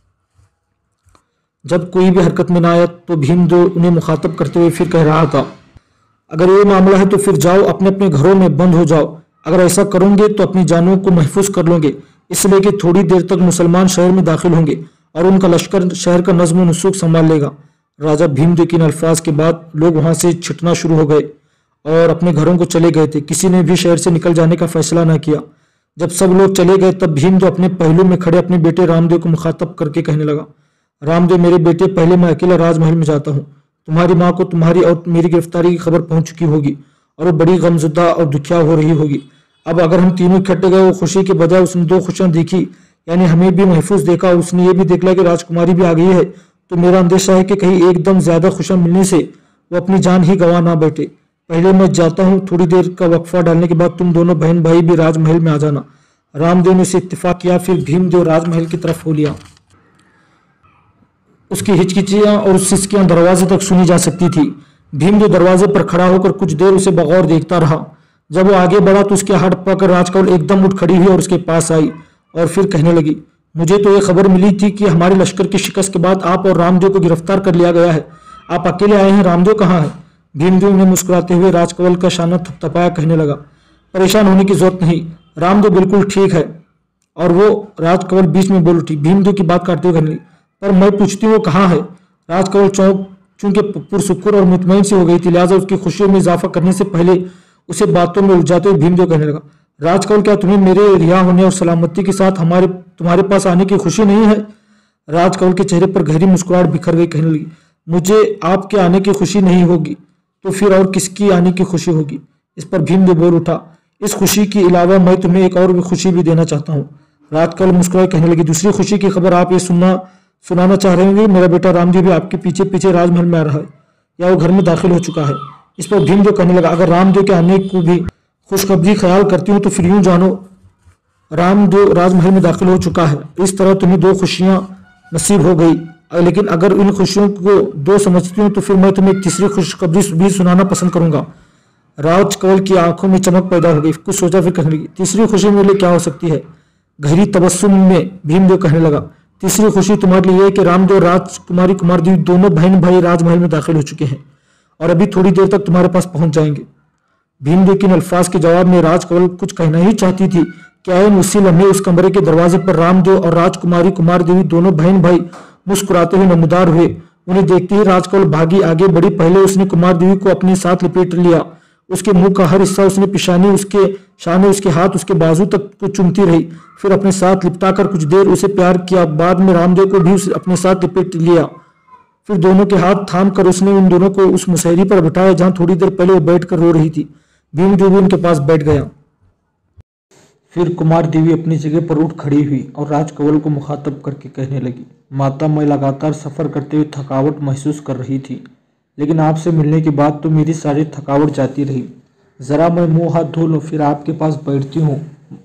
जब कोई भी हरकत में ना आया तो भीमदेव उन्हें मुखातब करते हुए फिर कह रहा था, अगर ये मामला है तो फिर जाओ अपने अपने घरों में बंद हो जाओ। अगर ऐसा करोगे तो अपनी जानों को महफूज कर लोगे, इसलिए कि थोड़ी देर तक मुसलमान शहर में दाखिल होंगे और उनका लश्कर शहर का नज़्म व नसूक संभाल लेगा। राजा भीमदेव के इन अल्फाज के बाद लोग वहां से छिटना शुरू हो गए और अपने घरों को चले गए थे। किसी ने भी शहर से निकल जाने का फैसला न किया। जब सब लोग चले गए तब भीमदेव अपने पहलू में खड़े अपने बेटे रामदेव को मुखातब करके कहने लगा, रामदेव मेरे बेटे, पहले मैं अकेला राजमहल में जाता हूँ। तुम्हारी माँ को तुम्हारी और मेरी गिरफ्तारी की खबर पहुंच चुकी होगी और वो बड़ी गमजुदा और दुखिया हो रही होगी। अब अगर हम तीनों इकट्ठे गए, वो खुशी के बजाय उसने दो खुशियां देखी, यानी हमें भी महफूज देखा और उसने ये भी देख लिया कि राजकुमारी भी आ गई है, तो मेरा अंदेशा है कि कहीं एकदम ज्यादा खुशियां मिलने से वो अपनी जान ही गंवा ना बैठे। पहले मैं जाता हूँ, थोड़ी देर का वक्फा डालने के बाद तुम दोनों बहन भाई भी राजमहल में आ जाना। रामदेव ने उसे इत्तेफाक किया। फिर भीमदेव राजमहल की तरफ हो लिया। उसकी हिचकिचियां और सिसकियां दरवाजे तक सुनी जा सकती थी। भीमदेव दरवाजे पर खड़ा होकर कुछ देर उसे बगौर देखता रहा। जब वो आगे बढ़ा तो उसके हाथ पकड़ राजकौल एकदम उठ खड़ी हुई और उसके पास आई और फिर कहने लगी, मुझे तो ये खबर मिली थी कि हमारे लश्कर की शिकस्त के बाद आप और रामदेव को गिरफ्तार कर लिया गया है। आप अकेले आए हैं, रामदेव कहाँ है? भीमदेव ने मुस्कुराते हुए राजकौल का शाना थपथपाया, कहने लगा, परेशान होने की जरूरत नहीं, रामदेव बिल्कुल ठीक है। और वो राजकवल बीच में बोल उठी। भीमदेव की बात काटते हुए कहने लगी, पर मैं पूछती हूँ वो कहाँ है? राजकवल चौंक चूंकि पुरसुकुर और मुतमईन सी हो गई थी, लिहाजा उसकी खुशियों में इजाफा करने से पहले उसे बातों में उलझाते हुए भीमदेव कहने लगा, राजकवल क्या तुम्हें मेरे रिहा होने और सलामती के साथ हमारे तुम्हारे पास आने की खुशी नहीं है? राजकवल के चेहरे पर गहरी मुस्कुराहट बिखर गई। कहने लगी, मुझे आपके आने की खुशी नहीं होगी तो फिर और किसकी आने की खुशी होगी? इस पर भीमदेव बोल उठा, इस खुशी के अलावा मैं तुम्हें एक और भी खुशी भी देना चाहता हूँ। राजकवल मुस्कुराए कहने लगी, दूसरी खुशी की खबर आप ये सुनना सुनाना चाह रहे होंगे, मेरा बेटा रामदेव भी आपके पीछे पीछे राजमहल में आ रहा है या वो घर में दाखिल हो चुका है। इस पर भीमदेव कहने लगा, अगर रामदेव के आने को भी खुशखबरी ख्याल करती हूँ तो फिर यूं जानो रामदेव राजमहल में दाखिल हो चुका है। इस तरह तुम्हें दो खुशियां नसीब हो गई, लेकिन अगर इन खुशियों को दो समझती हूँ तो फिर मैं तुम्हें एक तीसरी खुशखबरी भी सुनाना पसंद करूंगा। राजकवल की आंखों में चमक पैदा हो गई। कुछ सोचा फिर कहने लगी, तीसरी खुशी मेरे लिए क्या हो सकती है? गहरी तबस्सुम में भीमदेव कहने लगा, तीसरी खुशी तुम्हारे लिए है कि रामदेव और राजकुमारी कुमारदेवी दोनों बहन भाई राजमहल में दाखिल हो चुके हैं और अभी थोड़ी देर तक तुम्हारे पास पहुंच जाएंगे। भीमदेव के इन अल्फाज के जवाब में राजकवल कुछ कहना ही चाहती थी कि आयन उसी लम्हे उस कमरे के दरवाजे पर रामदेव और राजकुमारी कुमारदेवी दोनों बहन भाई मुस्कुराते हुए नमूदार हुए। उन्हें देखते ही राजकवल भागी आगे बढ़ी। पहले उसने कुमारदेवी को अपने साथ लपेट लिया, उसके मुंह का हर हिस्सा उसने पिशानी, उसके शाने, उसके हाथ, उसके बाजू तक को चूमती रही। फिर अपने साथ लिपटाकर कुछ देर उसे प्यार किया। बाद में रामदेव को भी उसे अपने साथ लपेट लिया। फिर दोनों के हाथ थाम कर उसने उन दोनों को उस मुसहरी पर बिठाया जहां थोड़ी देर पहले वो बैठ कर रो रही थी। भीमदेव भी उनके पास बैठ गया। फिर कुमारदेवी अपनी जगह पर उठ खड़ी हुई और राजकवल को मुखातब करके कहने लगी, माता, मैं लगातार सफ़र करते हुए थकावट महसूस कर रही थी, लेकिन आपसे मिलने के बाद तो मेरी सारी थकावट जाती रही। ज़रा मैं मुंह हाथ धो लूँ फिर आपके पास बैठती हूँ।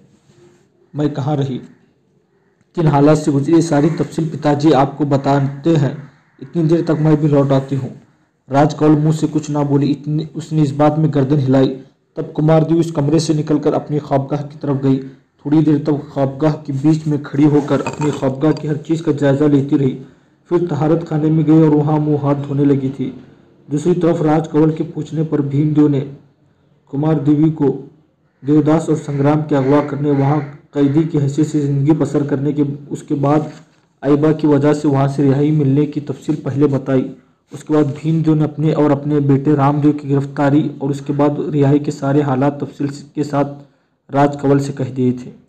मैं कहाँ रही, किन हालात से गुजरी, सारी तफसील पिताजी आपको बताते हैं। इतनी देर तक मैं भी लौट आती हूँ। राजकवल मुंह से कुछ ना बोली। इतनी उसने इस बात में गर्दन हिलाई। तब कुमारदेवी उस कमरे से निकलकर अपनी ख्वाबगाह की तरफ गई। थोड़ी देर तक ख्वाबगाह के बीच में खड़ी होकर अपनी ख्वाबगाह की हर चीज़ का जायजा लेती रही। फिर तहारत खाने में गई और वहाँ मुँह हाथ धोने लगी थी। दूसरी तरफ राजकवल के पूछने पर भीमदेव ने कुमारदेवी को देवदास और संग्राम के अगवा करने, वहाँ कैदी की हैसियत से ज़िंदगी बसर करने के उसके बाद आइबा की वजह से वहाँ से रिहाई मिलने की तफसील पहले बताई। उसके बाद भीमदेव ने अपने और अपने बेटे रामदेव की गिरफ्तारी और उसके बाद रिहाई के सारे हालात तफसील के साथ राजकवल से कह दिए थे।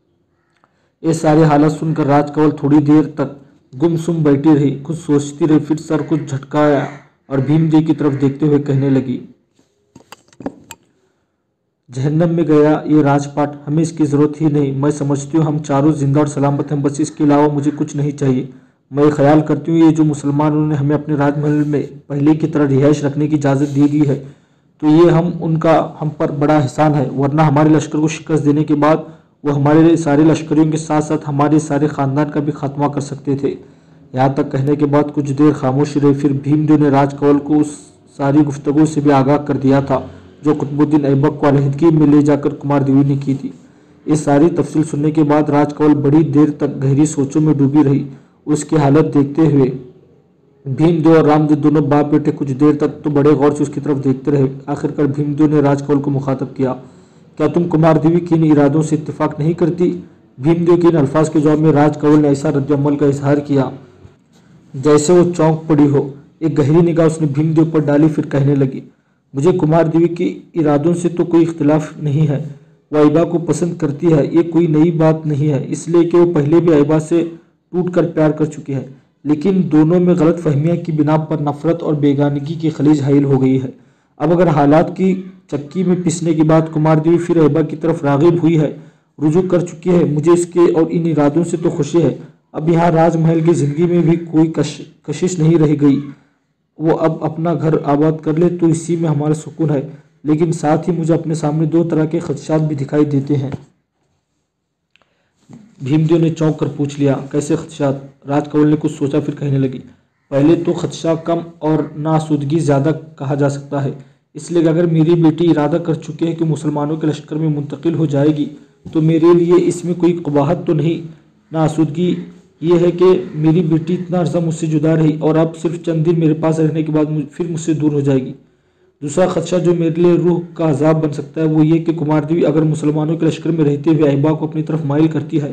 ये सारे हालात सुनकर राजकवल थोड़ी देर तक गुमसुम बैठी रही, कुछ सोचती रही। फिर सर कुछ झटकाया और भीमदेव की तरफ देखते हुए कहने लगी, जहन्नम में गया ये राजपाट, हमें इसकी ज़रूरत ही नहीं। मैं समझती हूँ हम चारों जिंदा और सलामत हैं, बस इसके अलावा मुझे कुछ नहीं चाहिए। मैं ख्याल करती हूँ ये जो मुसलमान उन्होंने हमें अपने राजमहल में पहले की तरह रिहाइश रखने की इजाज़त दी गई है तो ये हम उनका हम पर बड़ा एहसान है, वरना हमारे लश्कर को शिकस्त देने के बाद वो हमारे सारे लश्करियों के साथ साथ हमारे सारे ख़ानदान का भी खात्मा कर सकते थे। यहाँ तक कहने के बाद कुछ देर खामोशी रही। फिर भीमदेव ने राजकवल को उस सारी गुफ्तगू से भी आगाह कर दिया था जो कुतुबुद्दीन ऐबक को अलहदगी में ले जाकर कुमारदेवी ने की थी। इस सारी तफसील सुनने के बाद राजकवल बड़ी देर तक गहरी सोचों में डूबी रही। उसकी हालत देखते हुए भीमदेव और रामदेव दोनों बाप बेटे कुछ देर तक तो बड़े गौर से उसकी तरफ देखते रहे। आखिरकार भीमदेव ने राजकवल को मुखातब किया, क्या तुम कुमारदेवी के इन इरादों से इत्तेफाक नहीं करती? भीमदेव के इन अल्फाज के जवाब में राजकवल ने ऐसा रद्दअमल का इजहार किया जैसे वो चौंक पड़ी हो। एक गहरी निगाह उसने भीमदेव पर डाली, फिर कहने लगी, मुझे कुमारदेवी के इरादों से तो कोई इख्तिलाफ नहीं है। वो ऐबा को पसंद करती है, ये कोई नई बात नहीं है, इसलिए कि वो पहले भी ऐबा से टूट कर प्यार कर चुकी है, लेकिन दोनों में गलत फहमियाँ की बिना पर नफरत और बेगानगी की खलीज हाइल हो गई है। अब अगर हालात की चक्की में पिसने के बाद कुमारदेवी फिर ऐबा की तरफ रागिब हुई है, रुजू कर चुकी है, मुझे इसके और इन इरादों से तो खुशी है। अब यहाँ राजमहल की ज़िंदगी में भी कोई कश कशिश नहीं रह गई। वो अब अपना घर आबाद कर ले तो इसी में हमारा सुकून है, लेकिन साथ ही मुझे अपने सामने दो तरह के खदशात भी दिखाई देते हैं। भीमदेव ने चौंक कर पूछ लिया, कैसे खदशात? राजकवल ने कुछ सोचा फिर कहने लगी, पहले तो खदशा कम और नासूदगी ज़्यादा कहा जा सकता है, इसलिए कि अगर मेरी बेटी इरादा कर चुकी है कि मुसलमानों के लश्कर में मुंतकिल हो जाएगी तो मेरे लिए इसमें कोई कबाहत तो नहीं। नासूदगी ये है कि मेरी बेटी इतना अर्सा मुझसे जुदा रही और अब सिर्फ चंद दिन मेरे पास रहने के बाद मुझ, फिर मुझसे दूर हो जाएगी। दूसरा खदशा जो मेरे लिए रूह का अजाब बन सकता है वो ये कि कुमारदेवी अगर मुसलमानों के लश्कर में रहते हुए ऐबा को अपनी तरफ माइल करती है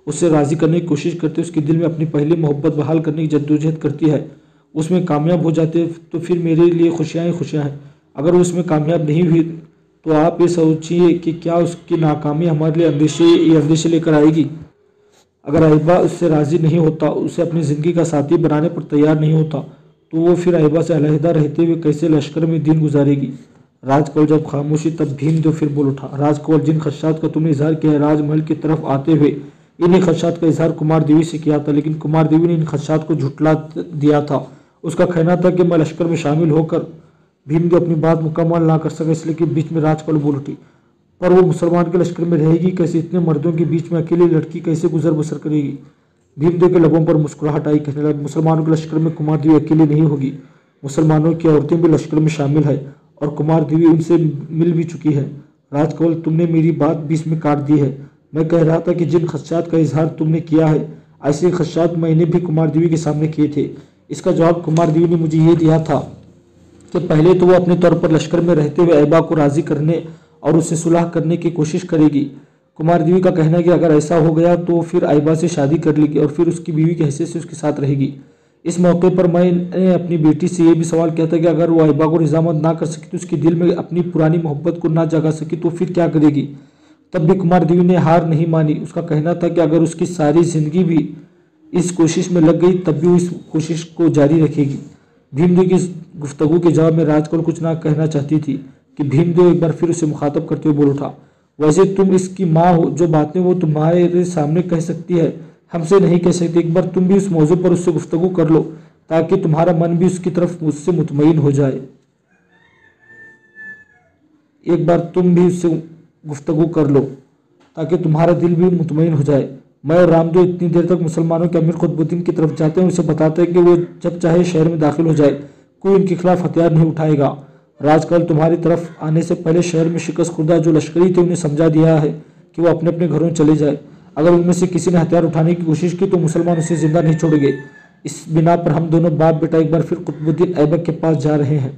उससे राज़ी करने की कोशिश करते, उसके दिल में अपनी पहली मोहब्बत बहाल करने की जद्दोजहद करती है, उसमें कामयाब हो जाते तो फिर मेरे लिए खुशियाँ ही खुशियाँ हैं। अगर वो उसमें कामयाब नहीं हुई तो आप ये सोचिए कि क्या उसकी नाकामी हमारे लिए अंदेशे ये अंदेशे लेकर आएगी। अगर अहिबा उससे राज़ी नहीं होता, उसे अपनी ज़िंदगी का साथी बनाने पर तैयार नहीं होता, तो वो फिर अहिबा से अलहदा रहते हुए कैसे लश्कर में दिन गुजारेगी। राजकौल जब खामोशी, तब भीमदेव फिर बोल उठा। राजकौल, जिन खदशात का तुमने इजहार किया है, राजमहल की तरफ आते हुए इन्हीं खदशात का इजहार कुमार देवी से किया था, लेकिन कुमार देवी ने इन खदशात को झुटला दिया था। उसका कहना था कि मैं लश्कर में शामिल होकर भीमदेव अपनी बात मुकम्मल ना कर सके, इसलिए कि बीच में राजकौल बोल उठी, पर वो मुसलमान के लश्कर में रहेगी कैसे? इतने मर्दों के बीच में अकेली लड़की कैसे गुजर बसर करेगी? भीमदेव के लबों पर मुस्कुराहट आई, कहने लगा, मुसलमानों के लश्कर में कुमार देवी अकेली नहीं होगी, मुसलमानों की औरतें भी लश्कर में शामिल है और कुमार देवी उनसे मिल भी चुकी है। राजकौल, तुमने मेरी बात बीच में काट दी है। मैं कह रहा था कि जिन खदशात का इजहार तुमने किया है, ऐसे खदशात मैंने भी कुमार देवी के सामने किए थे। इसका जवाब कुमार देवी ने मुझे ये दिया था कि पहले तो वो अपने तौर पर लश्कर में रहते हुए अहिबा को राज़ी करने और उससे सुलह करने की कोशिश करेगी। कुमार देवी का कहना है कि अगर ऐसा हो गया तो फिर अहिबा से शादी कर लेगी और फिर उसकी बीवी की हैसियत से उसके साथ रहेगी। इस मौके पर मैंने अपनी बेटी से ये भी सवाल किया था कि अगर वो अहिबा को रज़ामंद ना कर सकी, तो उसके दिल में अपनी पुरानी मोहब्बत को ना जगा सकी, तो फिर क्या करेगी? तब भी कुमार देवी ने हार नहीं मानी। उसका कहना था कि अगर उसकी सारी ज़िंदगी भी इस कोशिश में लग गई, तब भी वो इस कोशिश को जारी रखेगी। भीमदेव की गुफ्तगू के जवाब में राजकौल कुछ ना कहना चाहती थी कि भीमदेव एक बार फिर उसे मुखातब करते हुए बोल उठा, वैसे तुम इसकी माँ हो, जो बातें वो तुम्हारे सामने कह सकती है हमसे नहीं कह सकती। एक बार तुम भी उस मौजू पर उससे गुफ्तगू कर लो, ताकि तुम्हारा मन भी उसकी तरफ मुझसे मुतमईन हो जाए। एक बार तुम भी उससे गुफ्तगू कर लो ताकि तुम्हारा दिल भी मुतमईन हो जाए। मैं और रामदेव इतनी देर तक मुसलमानों के अमीर कुतुबुद्दीन की तरफ जाते हैं, उसे बताते हैं कि वो जब चाहे शहर में दाखिल हो जाए, कोई उनके खिलाफ हथियार नहीं उठाएगा। राजकौल, तुम्हारी तरफ आने से पहले शहर में शिकस्त खुर्दा जो लश्करी थे उन्हें समझा दिया है कि वो अपने अपने घरों चले जाए। अगर उनमें से किसी ने हथियार उठाने की कोशिश की तो मुसलमान उसे जिंदा नहीं छोड़ेंगे। इस बिना पर हम दोनों बाप बेटा एक बार फिर कुतुबुद्दीन ऐबक के पास जा रहे हैं।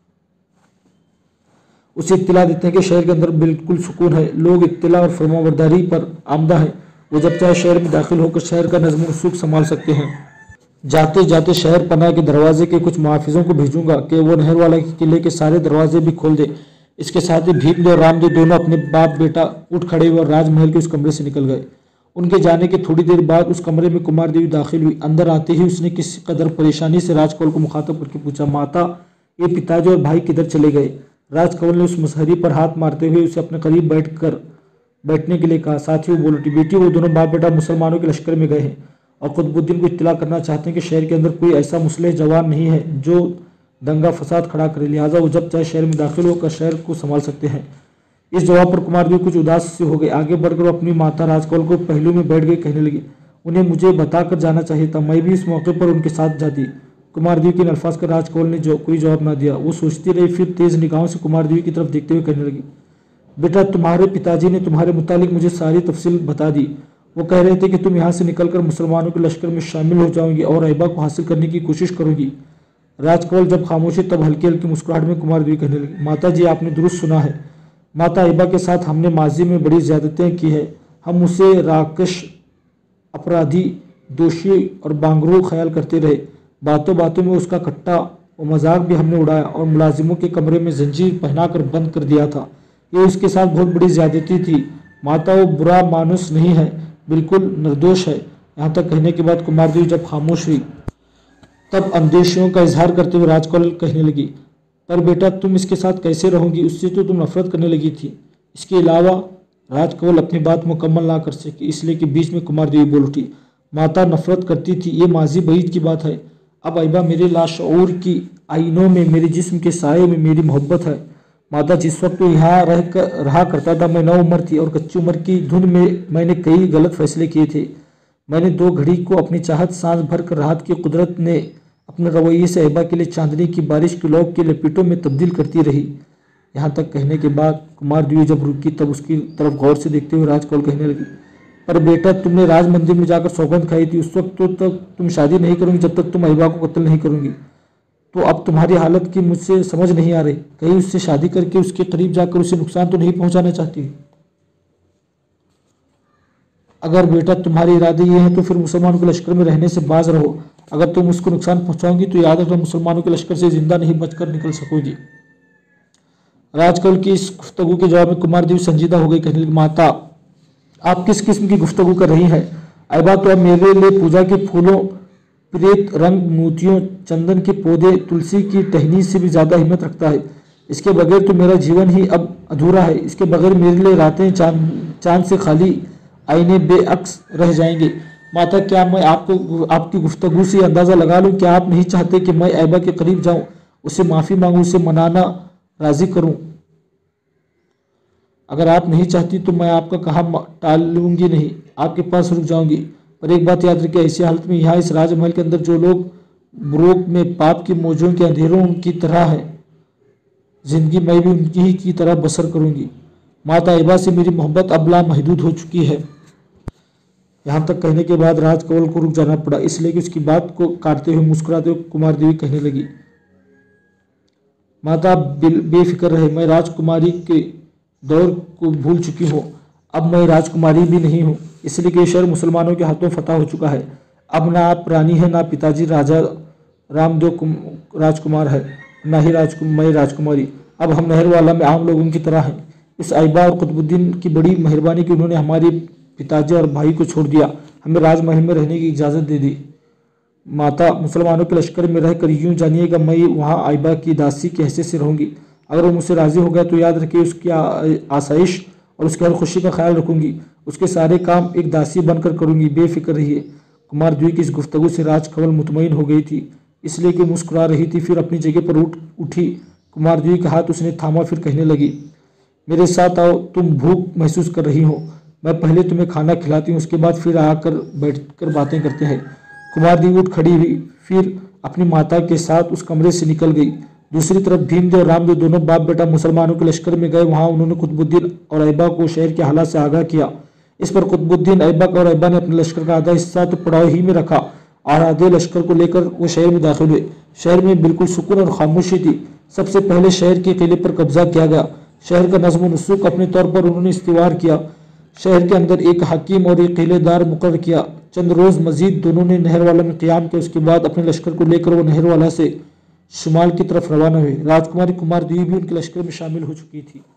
उसे इत्तला देते हैं कि शहर के अंदर बिल्कुल सुकून है, लोग इत्तला और फरमाबरदारी पर आमदा है। वो जब चाहे शहर में दाखिल होकर शहर का नज़्म सुख संभाल सकते हैं। जाते जाते शहर पनाह के दरवाजे के कुछ मुहाफिजों को भेजूंगा कि वो नहर वाला किले के सारे दरवाजे भी खोल दे। इसके साथ ही भीमदेव और रामदेव दोनों अपने बाप बेटा उठ खड़े हुए और राजमहल के उस कमरे से निकल गए। उनके जाने के थोड़ी देर बाद उस कमरे में कुमार देवी दाखिल हुई। अंदर आते ही उसने किसी कदर परेशानी से राजकौल को मुखातब करके पूछा, माता, ये पिताजी और भाई किधर चले गए? राजकौल ने उस मुसहरी पर हाथ मारते हुए उसे अपने करीब बैठ कर बैठने के लिए कहा। साथ ही वो बोल उठी, बेटी, वो दोनों बाप बेटा मुसलमानों के लश्कर में गए हैं और कुतुबुद्दीन को इत्तला करना चाहते हैं कि शहर के अंदर कोई ऐसा मुसलह जवान नहीं है जो दंगा फसाद खड़ा करे, लिहाजा वो जब चाहे शहर में दाखिल होकर शहर को संभाल सकते हैं। इस जवाब पर कुमार देवी कुछ उदास से हो गए। आगे बढ़कर वो अपनी माता राजकौल को पहलू में बैठ गई, कहने लगी, उन्हें मुझे बताकर जाना चाहिए था, मैं भी इस मौके पर उनके साथ जाती। कुमार देवी के इन अल्फाज का राजकौल ने जो कोई जवाब ना दिया। वो सोचती रही, फिर तेज निगाहों से कुमार देवी की तरफ देखते हुए कहने लगी, बेटा, तुम्हारे पिताजी ने तुम्हारे मुतालिक मुझे सारी तफसील बता दी। वो कह रहे थे कि तुम यहाँ से निकलकर मुसलमानों के लश्कर में शामिल हो जाओगी और अहिबा को हासिल करने की कोशिश करोगी। राजकौल जब खामोशी, तब हल्की हल्की मुस्कुराहट में कुमार देवी कहने लगी, माता जी, आपने दुरुस्त सुना है। माता, अहिबा के साथ हमने माजी में बड़ी ज़्यादतियाँ की है। हम उसे राकश, अपराधी, दोषी और बांगरू ख्याल करते रहे। बातों बातों में उसका कट्टा और मजाक भी हमने उड़ाया और मुलाजिमों के कमरे में जंजीर पहनाकर बंद कर दिया था। ये उसके साथ बहुत बड़ी ज़्यादती थी। माता, वो बुरा मानुस नहीं है, बिल्कुल निर्दोष है। यहाँ तक कहने के बाद कुमार देवी जब खामोश हुई, तब अंदेशों का इजहार करते हुए राजकौल कहने लगी, पर बेटा, तुम इसके साथ कैसे रहोगी? उससे तो तुम नफरत करने लगी थी। इसके अलावा राजकौल अपनी बात मुकम्मल ना कर सकी, इसलिए कि बीच में कुमार देवी बोल उठी, माता, नफरत करती थी, ये माजी बईद की बात है। अब अहिबा मेरे लाशऊर की आईनों में, मेरे जिस्म के साये में मेरी मोहब्बत है। माता, जिस वक्त तो यहाँ रह कर रहा करता था, मैं नौ उम्र थी और कच्ची उम्र की धुन में मैंने कई गलत फैसले किए थे। मैंने दो घड़ी को अपनी चाहत सांस भर कर राहत की कुदरत ने अपने रवैये से अहिबा के लिए चांदनी की बारिश के लौक के लपेटों में तब्दील करती रही। यहाँ तक कहने के बाद कुमार देवी जब रुकी, तब उसकी तरफ गौर से देखते हुए राजकौल कहने लगी, पर बेटा, तुमने राज मंदिर में जाकर सौगंध खाई थी, उस वक्त तो तक तुम शादी नहीं करोगी जब तक तुम अहिबा को कत्ल नहीं करोगी। तो अब तुम्हारी हालत की मुझसे समझ नहीं आ रही, कहीं उससे शादी करके उसके करीब जाकर उसे नुकसान तो नहीं पहुंचाना चाहती? अगर बेटा तुम्हारे इरादे ये हैं तो फिर मुसलमानों के लश्कर में रहने से बाज रहो। अगर तुम उसको नुकसान पहुंचाओगी तो याद रखना मुसलमानों के लश्कर से जिंदा नहीं बचकर निकल सकोगी। राजकमल की इस गुफ्तगू के जवाब में कुमार देवी संजीदा हो गई। कहने लगी, माता आप किस किस्म की गुफ्तगू कर रही हैं? ऐबा तो अब मेरे लिए पूजा के फूलों, प्रेत रंग, मोतियों, चंदन के पौधे, तुलसी की टहनी से भी ज्यादा हिम्मत रखता है। इसके बगैर तो मेरा जीवन ही अब अधूरा है। इसके बगैर मेरे लिए रातें चांद चांद से खाली आईने बेअक्स रह जाएंगे। माता क्या मैं आपको आपकी गुफ्तगू से अंदाज़ा लगा लूँ कि आप नहीं चाहते कि मैं ऐबा के करीब जाऊँ, उससे माफ़ी मांगूँ, उसे मनाना राज़ी करूँ? अगर आप नहीं चाहती तो मैं आपका कहा टाल लूँगी नहीं, आपके पास रुक जाऊँगी। पर एक बात याद रखिए, ऐसी हालत में यहाँ इस राजमहल के अंदर जो लोग ब्रोक में पाप की मौजों के अंधेरों की तरह है, जिंदगी मैं भी उनकी ही की तरह बसर करूँगी। माता ऐबा से मेरी मोहब्बत अब लामहदूद हो चुकी है। यहाँ तक कहने के बाद राजकमल को रुक जाना पड़ा, इसलिए कि उसकी बात को काटते हुए मुस्कुराते हुए कुमार देवी कहने लगी, माता आप बेफिक्र रहे, मैं राजकुमारी के दौर को भूल चुकी हूँ। अब मैं राजकुमारी भी नहीं हूँ, इसलिए कि शहर मुसलमानों के हाथों फतह हो चुका है। अब ना आप रानी है, ना पिताजी राजा रामदेव राजकुमार है, ना ही राजकुमार मैं राजकुमारी। अब हम नहरवाला में आम लोगों की तरह हैं। इस ऐबा और कुतुबुद्दीन की बड़ी मेहरबानी कि उन्होंने हमारे पिताजी और भाई को छोड़ दिया, हमें राजमहल में रहने की इजाज़त दे दी। माता मुसलमानों के लश्कर में रहकर यूँ जानिएगा मैं वहाँ ऐबा की दासी की हैसियत से रहूँगी। अगर वो मुझसे राज़ी हो गया तो याद रखिए उसकी आसाइश और उसकी हर खुशी का ख्याल रखूँगी, उसके सारे काम एक दासी बनकर करूँगी, बेफिक्र रहिए। कुमार द्वी की इस गुफ्तगू से राजकमल मुतमईन हो गई थी, इसलिए कि मुस्कुरा रही थी। फिर अपनी जगह पर उठ उठी। कुमार द्वी का हाथ उसने थामा, फिर कहने लगी, मेरे साथ आओ, तुम भूख महसूस कर रही हो, मैं पहले तुम्हें खाना खिलाती हूँ, उसके बाद फिर आकर बैठकर बातें करते हैं। कुमार देवी उठ खड़ी हुई, फिर अपनी माता के साथ उस कमरे से निकल गई। दूसरी तरफ भीमदेव और रामदेव दोनों बाप बेटा मुसलमानों के लश्कर में गए। वहां उन्होंने कुतुबुद्दीन और ऐबा को शहर के हालात से आगाह किया। इस पर कुतुबुद्दीन, ऐबा और ऐबा ने अपने लश्कर का आधा हिस्सा तो पड़ाव ही में रखा और आधे लश्कर को लेकर वो शहर में दाखिल हुए। शहर में बिल्कुल सुकून और खामोशी थी। सबसे पहले शहर के किले पर कब्जा किया गया। शहर का नज़्म नुसूक अपने तौर पर उन्होंने इस्तिवार किया। शहर के अंदर एक हकीम और एक किलेदार मुकर्रर किया। चंद रोज़ मजीद दोनों ने नहरवाला में क़याम किया। उसके बाद अपने लश्कर को लेकर वो नहरवाला से शुमाल की तरफ रवाना हुए। राजकुमारी कुमार देवी भी उनके लश्कर में शामिल हो चुकी थी।